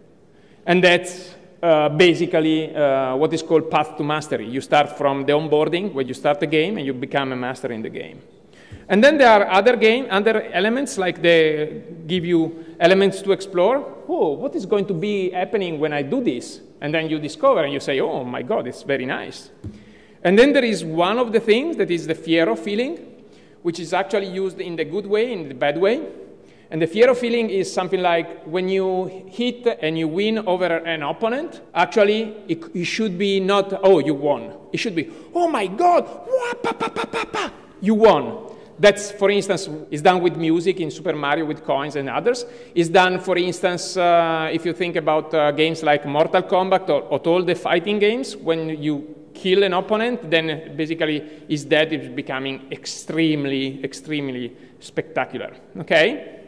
And that's uh, basically uh, what is called path to mastery. You start from the onboarding, where you start the game, and you become a master in the game. And then there are other game, other elements, like they give you elements to explore. Oh, what is going to be happening when I do this? And then you discover, and you say, oh my God, it's very nice. And then there is one of the things that is the fiero feeling, which is actually used in the good way, in the bad way. And the fiero feeling is something like when you hit and you win over an opponent, actually, it, it should be not, oh, you won. It should be, oh my God, wah, pa, pa, pa, pa, pa. You won. That's, for instance, is done with music in Super Mario with coins and others. It's done, for instance, uh, if you think about uh, games like Mortal Kombat or, or all the fighting games, when you kill an opponent, then basically his death is becoming extremely, extremely spectacular, okay?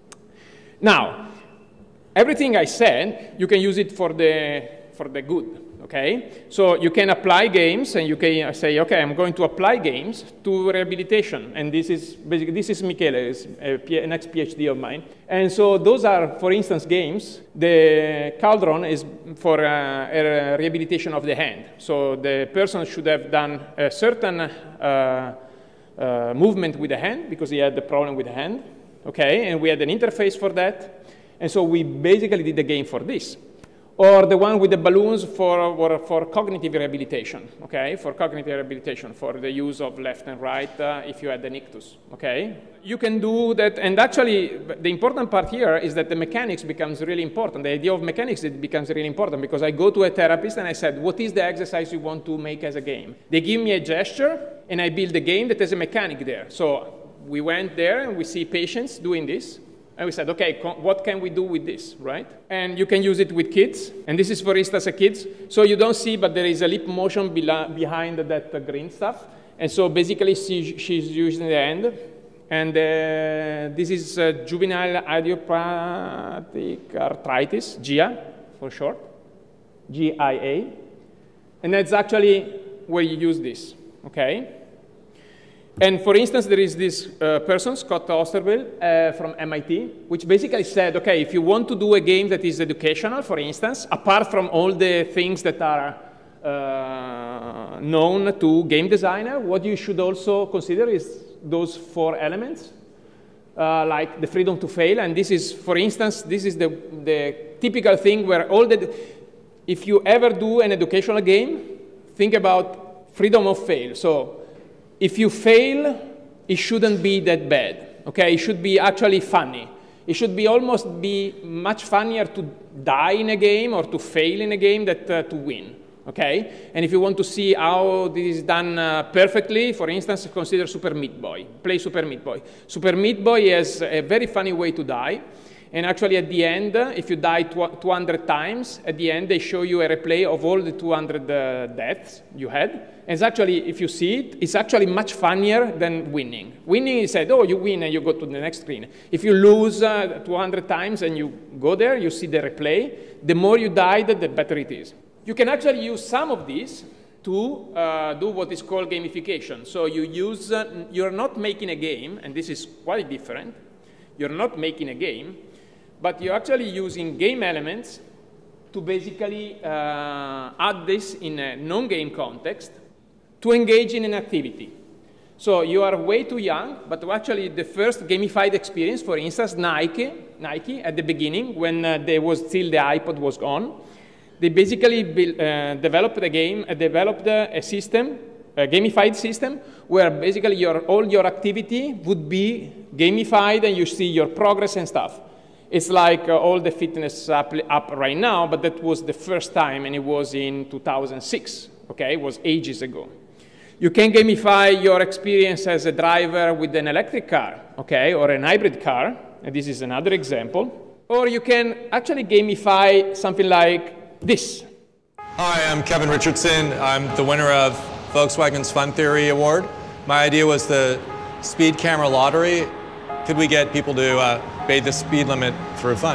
Now, everything I said, you can use it for the, for the good, Okay, so you can apply games, and you can say, okay, I'm going to apply games to rehabilitation, and this is basically this is Michele, is a P next PhD of mine, and so those are, for instance, games. The Cauldron is for uh, a rehabilitation of the hand, so the person should have done a certain uh, uh, movement with the hand because he had the problem with the hand. Okay, and we had an interface for that, and so we basically did the game for this. Or the one with the balloons for, for, for cognitive rehabilitation, okay? For cognitive rehabilitation, for the use of left and right uh, if you had an ictus, okay? You can do that, and actually, the important part here is that the mechanics becomes really important. The idea of mechanics it becomes really important because I go to a therapist and I said, what is the exercise you want to make as a game? They give me a gesture, and I build a game that has a mechanic there. So we went there, and we see patients doing this. And we said, okay, what can we do with this, right? And you can use it with kids. And this is, for instance, a kids. So you don't see, but there is a lip motion behind that uh, green stuff. And so basically, she, she's using the hand. And uh, this is uh, juvenile idiopathic arthritis, G I A for short, G I A. And that's actually where you use this, okay? And for instance, there is this uh, person, Scott Osterville, uh, from M I T, which basically said, okay, if you want to do a game that is educational, for instance, apart from all the things that are uh, known to game designer, what you should also consider is those four elements, uh, like the freedom to fail. And this is, for instance, this is the, the typical thing where all the, if you ever do an educational game, think about freedom of fail. So if you fail, it shouldn't be that bad, okay? It should be actually funny. It should be almost be much funnier to die in a game or to fail in a game than uh, to win, okay? And if you want to see how this is done uh, perfectly, for instance, consider Super Meat Boy. Play Super Meat Boy. Super Meat Boy has a very funny way to die. And actually, at the end, if you die two hundred times, at the end, they show you a replay of all the two hundred uh, deaths you had. And it's actually, if you see it, it's actually much funnier than winning. Winning is said, oh, you win and you go to the next screen. If you lose uh, two hundred times and you go there, you see the replay, the more you died, the better it is. You can actually use some of these to uh, do what is called gamification. So you use, uh, you're not making a game, and this is quite different. You're not making a game, but you're actually using game elements to basically uh, add this in a non-game context to engage in an activity. So you are way too young, but actually the first gamified experience, for instance, Nike, Nike at the beginning, when uh, there was still the iPod was on, they basically build, uh, developed a game, uh, developed a system, a gamified system, where basically your, all your activity would be gamified and you see your progress and stuff. It's like uh, all the fitness app, app right now, but that was the first time, and it was in two thousand six, okay? It was ages ago. You can gamify your experience as a driver with an electric car, okay, or an hybrid car, and this is another example. Or you can actually gamify something like this. Hi, I'm Kevin Richardson. I'm the winner of Volkswagen's Fun Theory Award. My idea was the speed camera lottery. Could we get people to uh, obey the speed limit through fun?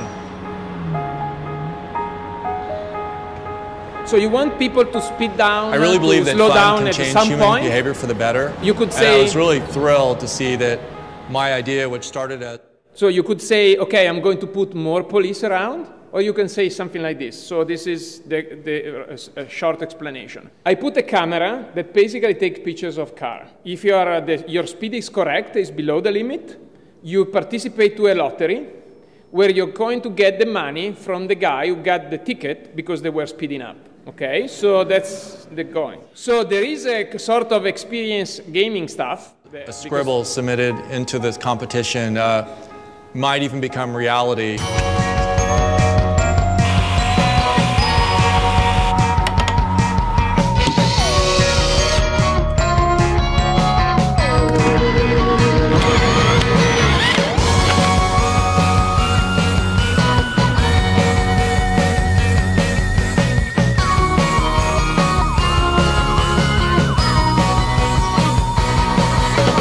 So you want people to speed down, I really believe that slow fun down can at change some human point. behavior for the better. You could and say, I was really thrilled to see that my idea, which started at... So you could say, okay, I'm going to put more police around, or you can say something like this. So this is the, the uh, short explanation. I put a camera that basically takes pictures of car. If you are, uh, the, your speed is correct, is below the limit, you participate to a lottery where you're going to get the money from the guy who got the ticket because they were speeding up. Okay, so that's the going. So there is a sort of experience gaming stuff. A scribble submitted into this competition uh, might even become reality.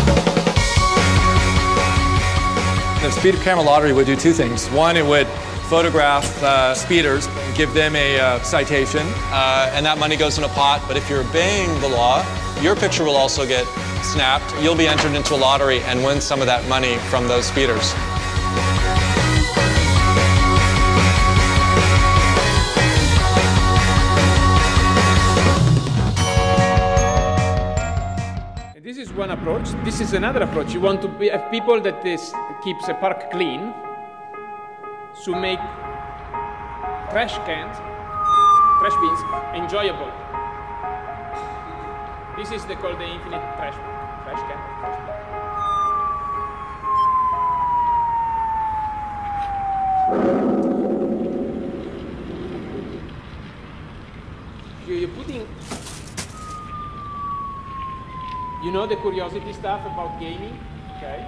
The speed camera lottery would do two things. One, it would photograph uh, speeders, give them a uh, citation, uh, and that money goes in a pot. But if you're obeying the law, your picture will also get snapped. You'll be entered into a lottery and win some of that money from those speeders. This is one approach. This is another approach. You want to be, have people that is, keeps a park clean, to make trash cans, trash bins, enjoyable. This is the, called the infinite trash, trash can. Trash bin. You, you're putting, you know the curiosity stuff about gaming, okay?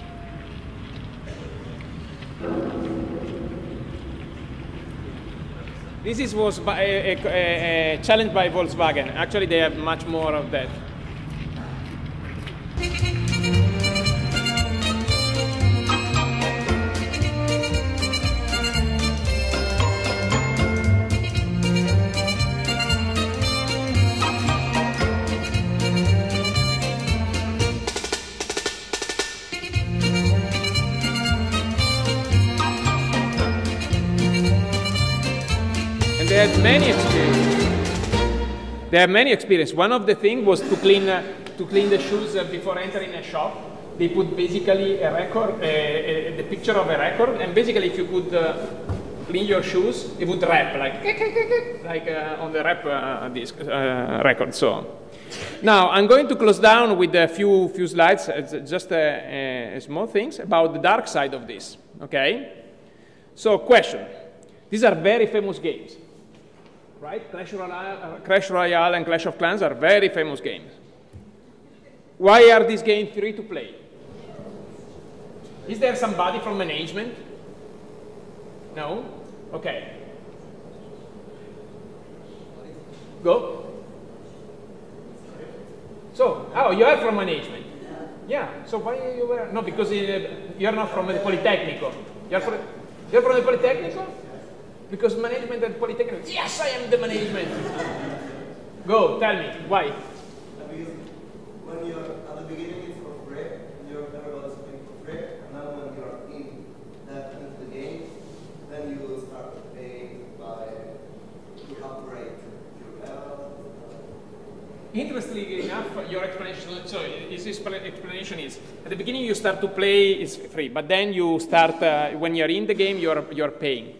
This is, was a, a, a, a challenge by Volkswagen. Actually, they have much more of that. They had many experiences. They have many experiences. One of the things was to clean uh, to clean the shoes uh, before entering a shop. They put basically a record, uh, uh, the picture of a record, and basically if you could uh, clean your shoes, it would rap like like uh, on the rap uh, disc uh, record. So now I'm going to close down with a few few slides, uh, just uh, uh, small things about the dark side of this. Okay. So question: these are very famous games. Right? Clash Royale, uh, Clash Royale and Clash of Clans are very famous games. Why are these games free to play? Is there somebody from management? No? Okay. Go. So, oh, you are from management. Yeah, so why you were? No, because uh, you're not from the Politecnico. You're from, you're from the Politecnico? Because management at Polytechnic, yes, I am the management. Go, tell me, why? Because when you're at the beginning, it's for free, and you're everybody's playing for free, and then when you're in that into the game, then you will start paying by to upgrade your level. Interestingly enough, your explanation, so this explanation is, at the beginning you start to play, it's free, but then you start, uh, when you're in the game, you're, you're paying.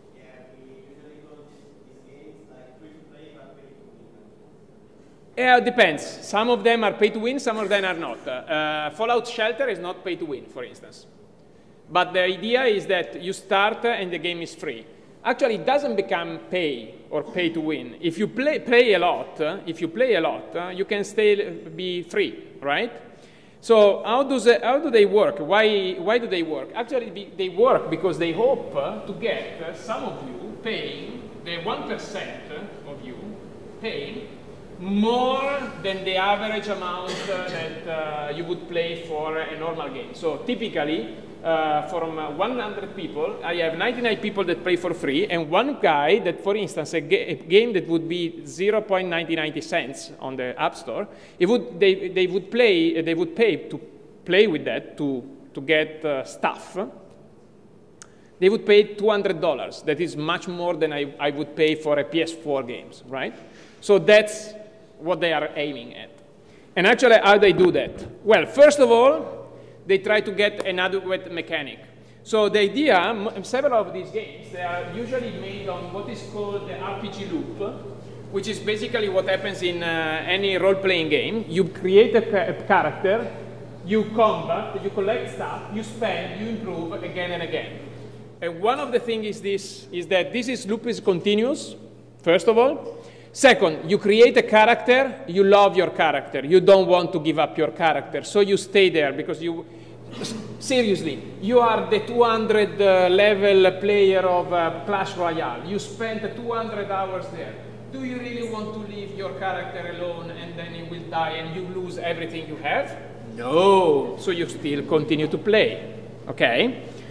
Yeah, it depends. Some of them are pay to win, some of them are not. Uh, Fallout Shelter is not pay to win, for instance. But the idea is that you start and the game is free. Actually, it doesn't become pay or pay to win. If you play, play a lot, uh, if you play a lot, uh, you can still be free, right? So how, does it, how do they work? Why, why do they work? Actually, they work because they hope uh, to get uh, some of you paying, the one percent of you paying, more than the average amount uh, that uh, you would play for a normal game. So typically, uh, from uh, one hundred people, I have ninety-nine people that play for free, and one guy that, for instance, a, ga a game that would be zero point nine zero cents on the App Store, it would, they, they would play, they would pay to play with that, to, to get uh, stuff. They would pay two hundred dollars. That is much more than I, I would pay for a P S four games, right? So that's what they are aiming at. And actually, how they do that? Well, first of all, they try to get an adequate mechanic. So the idea, several of these games, they are usually made on what is called the R P G loop, which is basically what happens in uh, any role-playing game. You create a, a character, you combat, you collect stuff, you spend, you improve again and again. And one of the things is this, is that this is loop is continuous, first of all. Second, you create a character, you love your character, you don't want to give up your character, so you stay there because you, seriously, you are the two hundred uh, level player of uh, Clash Royale, you spent two hundred hours there. Do you really want to leave your character alone and then he will die and you lose everything you have? No, so you still continue to play, okay?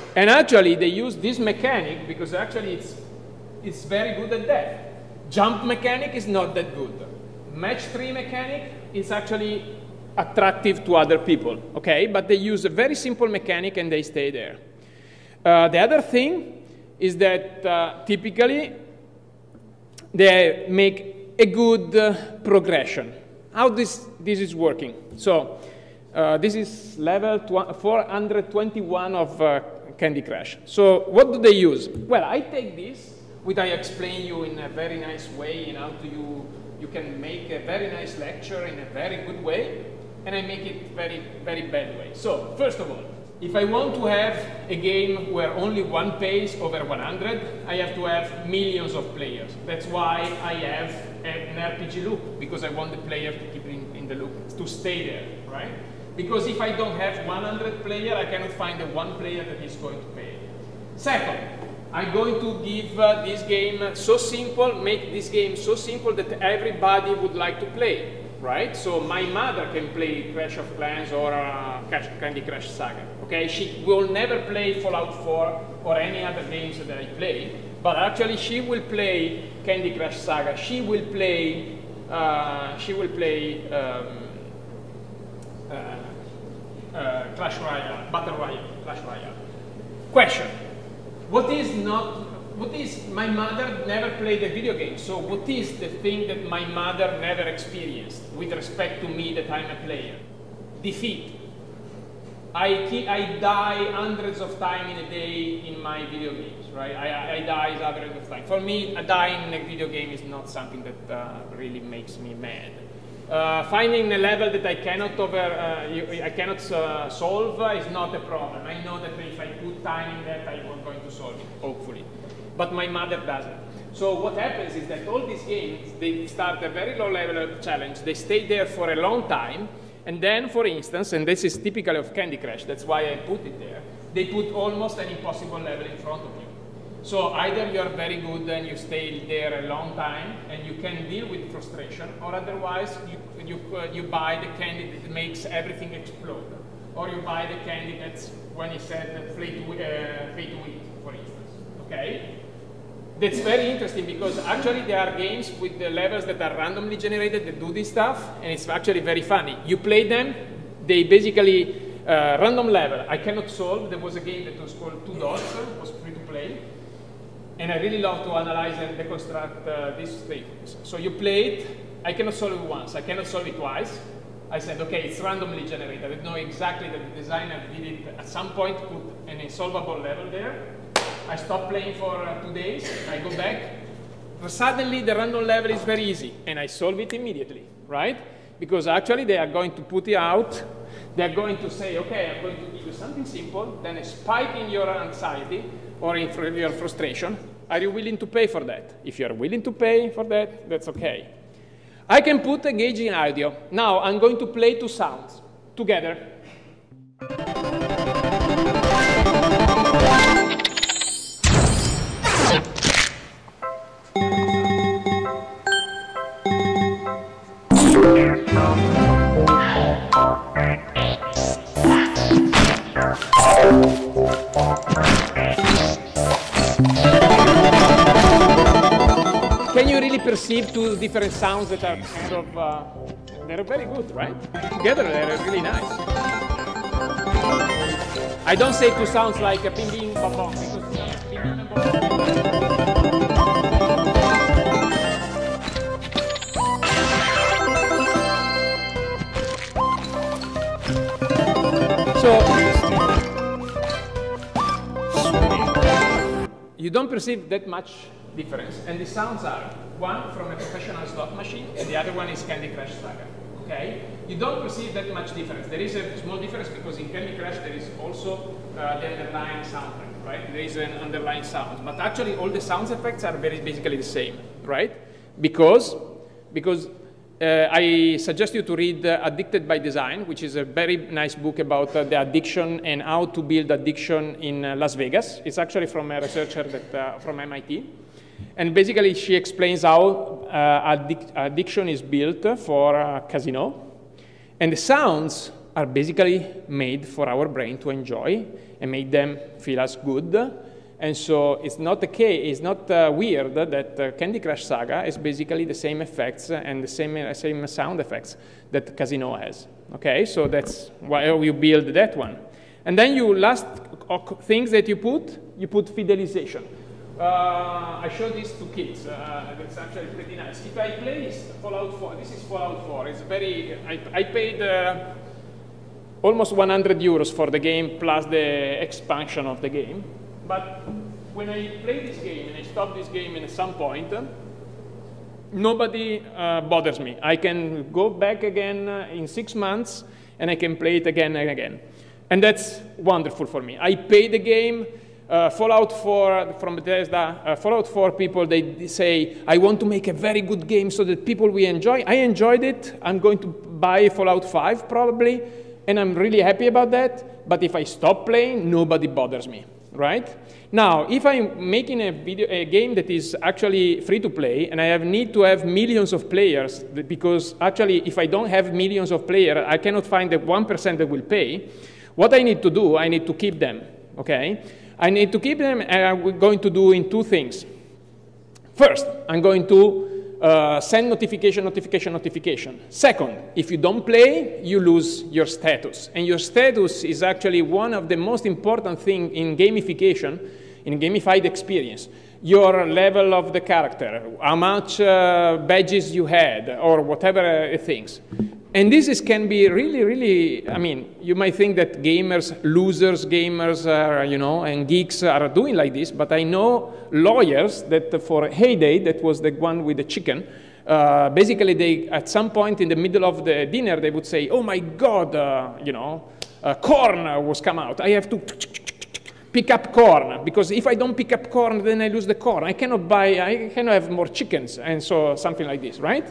And actually, they use this mechanic because actually it's, it's very good at that. Jump mechanic is not that good. Match three mechanic is actually attractive to other people, okay? But they use a very simple mechanic and they stay there. Uh, the other thing is that uh, typically they make a good uh, progression. How this, this is working? So uh, this is level four hundred twenty-one of uh, Candy Crush. So what do they use? Well, I take this, which I explain you in a very nice way, you know, to you, you can make a very nice lecture in a very good way, and I make it very, very bad way. So, first of all, if I want to have a game where only one pays over one hundred, I have to have millions of players. That's why I have an R P G loop, because I want the player to keep in, in the loop, to stay there, right? Because if I don't have one hundred players, I cannot find the one player that is going to pay. Second, I'm going to give uh, this game so simple, make this game so simple that everybody would like to play, right? So my mother can play Clash of Clans or uh, Candy Crush Saga, okay? She will never play Fallout four or any other games that I play, but actually she will play Candy Crush Saga. She will play, uh, she will play um, uh, uh, Clash Royale, Battle Royale, Clash Royale. Question. What is not, what is, my mother never played a video game, so what is the thing that my mother never experienced with respect to me that I'm a player? Defeat. I, keep, I die hundreds of times in a day in my video games, right? I, I die hundreds of times. For me, a dying in a video game is not something that uh, really makes me mad. Uh, finding a level that I cannot over, uh, you, I cannot uh, solve uh, is not a problem. I know that if I put time in that, I'm going to solve it, hopefully. But my mother doesn't. So what happens is that all these games, they start a very low level of challenge. They stay there for a long time. And then, for instance, and this is typical of Candy Crush, that's why I put it there, they put almost an impossible level in front of you. So either you're very good and you stay there a long time and you can deal with frustration, or otherwise you, you, uh, you buy the candy that makes everything explode. Or you buy the candy that's, when you said, uh, play to, uh, pay to eat, for instance, okay? That's very interesting because actually there are games with the levels that are randomly generated that do this stuff, and it's actually very funny. You play them, they basically, uh, random level, I cannot solve. There was a game that was called Two Dots, it was free to play. And I really love to analyze and deconstruct uh, these things. So you play it, I cannot solve it once, I cannot solve it twice. I said, okay, it's randomly generated. I know exactly that the designer did it at some point, put an insolvable level there. I stop playing for uh, two days, I go back. But suddenly the random level is very easy, and I solve it immediately, right? Because actually they are going to put it out, they are going to say, okay, I'm going to give you something simple, then a spike in your anxiety, or in your frustration. Are you willing to pay for that? If you are willing to pay for that, that's okay. I can put a gauge in audio. Now I'm going to play two sounds together. Can you really perceive two different sounds that are kind of, uh, they're very good, right? Together they're really nice. I don't say two sounds like a ping ping bong bong, because ping ping bong So, you don't perceive that much difference, and the sounds are one from a professional slot machine, and the other one is Candy Crush Saga. Okay, you don't perceive that much difference. There is a small difference because in Candy Crush there is also uh, the underlying soundtrack, right? There is an underlying sound, but actually all the sound effects are very basically the same, right? Because because uh, I suggest you to read uh, Addicted by Design, which is a very nice book about uh, the addiction and how to build addiction in uh, Las Vegas. It's actually from a researcher that, uh, from M I T. And basically, she explains how uh, addic addiction is built for a casino. And the sounds are basically made for our brain to enjoy and make them feel as good. And so it's not the case, it's not uh, weird that uh, Candy Crush Saga is basically the same effects and the same, uh, same sound effects that Casino has. Okay, so that's why you build that one. And then you last things that you put, you put fidelization. Uh, I showed this to kids. Uh, that's actually pretty nice. If I play Fallout four, this is Fallout four. It's very. I, I paid uh, almost one hundred euros for the game plus the expansion of the game. But when I play this game and I stop this game at some point, uh, nobody uh, bothers me. I can go back again uh, in six months and I can play it again and again. And that's wonderful for me. I pay the game. Uh, Fallout four from Bethesda, uh, Fallout four people, they say, I want to make a very good game so that people will enjoy. I enjoyed it. I'm going to buy Fallout five probably, and I'm really happy about that. But if I stop playing, nobody bothers me, right? Now, if I'm making a, video, a game that is actually free to play, and I have need to have millions of players, because actually if I don't have millions of players, I cannot find the one percent that will pay. What I need to do, I need to keep them, okay? I need to keep them, and I'm going to do in two things. First, I'm going to uh, send notification, notification, notification. Second, if you don't play, you lose your status. And your status is actually one of the most important things in gamification, in gamified experience. Your level of the character, how much uh, badges you had, or whatever uh, things. And this is, can be really, really, I mean, you might think that gamers, losers, gamers, are, you know, and geeks are doing like this, but I know lawyers that for Heyday, that was the one with the chicken, uh, basically they, at some point in the middle of the dinner, they would say, oh my God, uh, you know, uh, corn was come out. I have to pick up corn, because if I don't pick up corn, then I lose the corn. I cannot buy, I cannot have more chickens, and so something like this, right?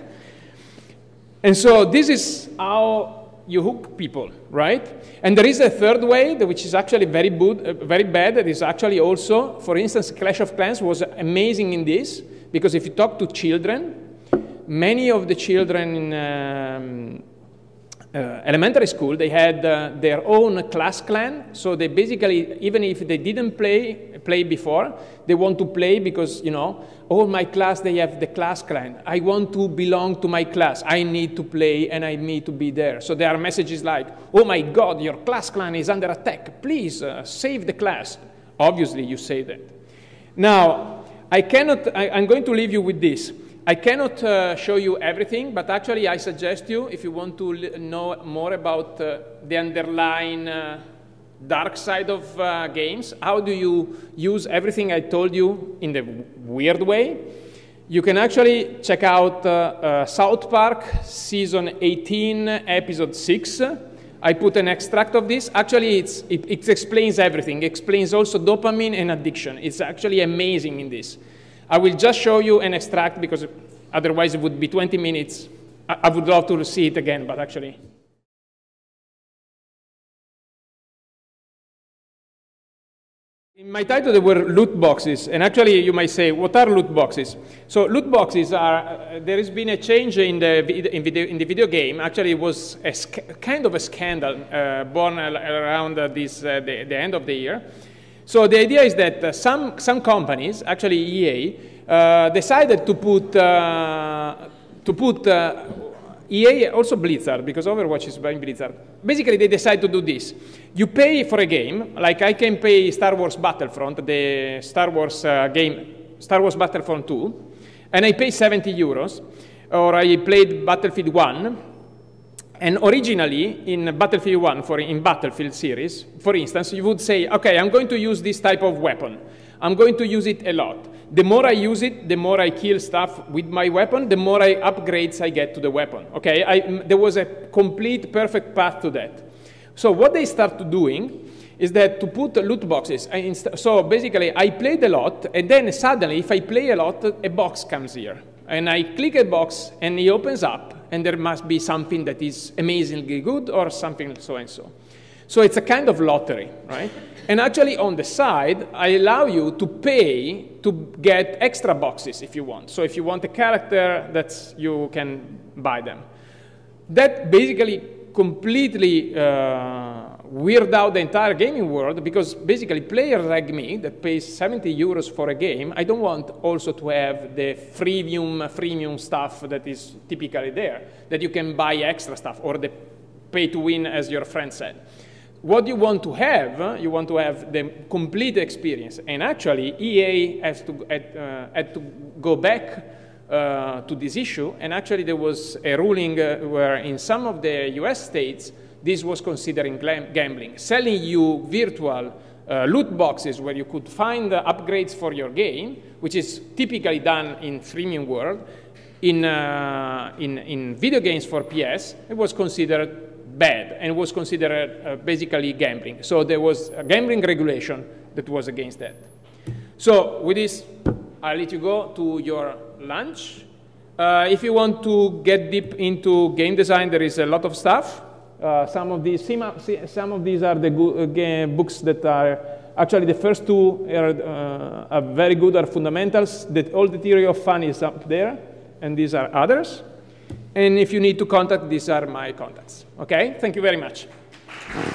And so this is how you hook people, right? And there is a third way, which is actually very, good, uh, very bad. That is actually also, for instance, Clash of Clans was amazing in this, because if you talk to children, many of the children in um, uh, elementary school, they had uh, their own class clan. So they basically, even if they didn't play play before, they want to play because, you know, all my class, they have the class clan. I want to belong to my class. I need to play and I need to be there. So there are messages like, oh my God, your class clan is under attack. Please uh, save the class. Obviously, you say that. Now, I cannot, I, I'm going to leave you with this. I cannot uh, show you everything, but actually I suggest you, if you want to know more about uh, the underlying uh, dark side of uh, games, how do you use everything I told you in the weird way, you can actually check out uh, uh, South Park season eighteen, episode six. I put an extract of this. Actually, it's, it, it explains everything. It explains also dopamine and addiction. It's actually amazing in this. I will just show you an extract because otherwise it would be twenty minutes. I, I would love to see it again, but actually. In my title, there were loot boxes, and actually you might say, what are loot boxes? So loot boxes are, uh, there has been a change in the, in video, in the video game. Actually, it was a kind of a scandal uh, born around uh, this, uh, the, the end of the year. So the idea is that uh, some, some companies, actually E A, uh, decided to put, uh, to put uh, E A, also Blizzard, because Overwatch is buying Blizzard. Basically, they decide to do this. You pay for a game, like I can pay Star Wars Battlefront, the Star Wars uh, game, Star Wars Battlefront two, and I pay seventy euros, or I played Battlefield one, and originally in Battlefield one, for in Battlefield series, for instance, you would say, okay, I'm going to use this type of weapon. I'm going to use it a lot. The more I use it, the more I kill stuff with my weapon, the more I upgrades I get to the weapon. Okay, I, there was a complete perfect path to that. So what they started doing is that to put loot boxes. I so basically, I played a lot, and then suddenly, if I play a lot, a box comes here. And I click a box, and it opens up, and there must be something that is amazingly good or something so-and-so. So it's a kind of lottery, right? And actually, on the side, I allow you to pay to get extra boxes if you want. So if you want a character, that's, you can buy them. That basically completely uh, weird out the entire gaming world, because basically players like me that pays seventy euros for a game, I don't want also to have the freemium, freemium stuff that is typically there, that you can buy extra stuff, or the pay to win, as your friend said. What you want to have, uh, you want to have the complete experience. And actually, E A has to, had, uh, had to go back uh, to this issue. And actually, there was a ruling uh, where in some of the U S states, this was considered gambling. Selling you virtual uh, loot boxes where you could find uh, upgrades for your game, which is typically done in freemium world. In, uh, in, in video games for P S, it was considered bad and was considered uh, basically gambling. So there was a gambling regulation that was against that. So with this, I'll let you go to your lunch. Uh, if you want to get deep into game design, there is a lot of stuff. Uh, some of these, some of these are the good, uh, books that are actually the first two are, uh, are very good, are fundamentals. The, all the theory of fun is up there, and these are others. And if you need to contact, these are my contacts. Okay? Thank you very much.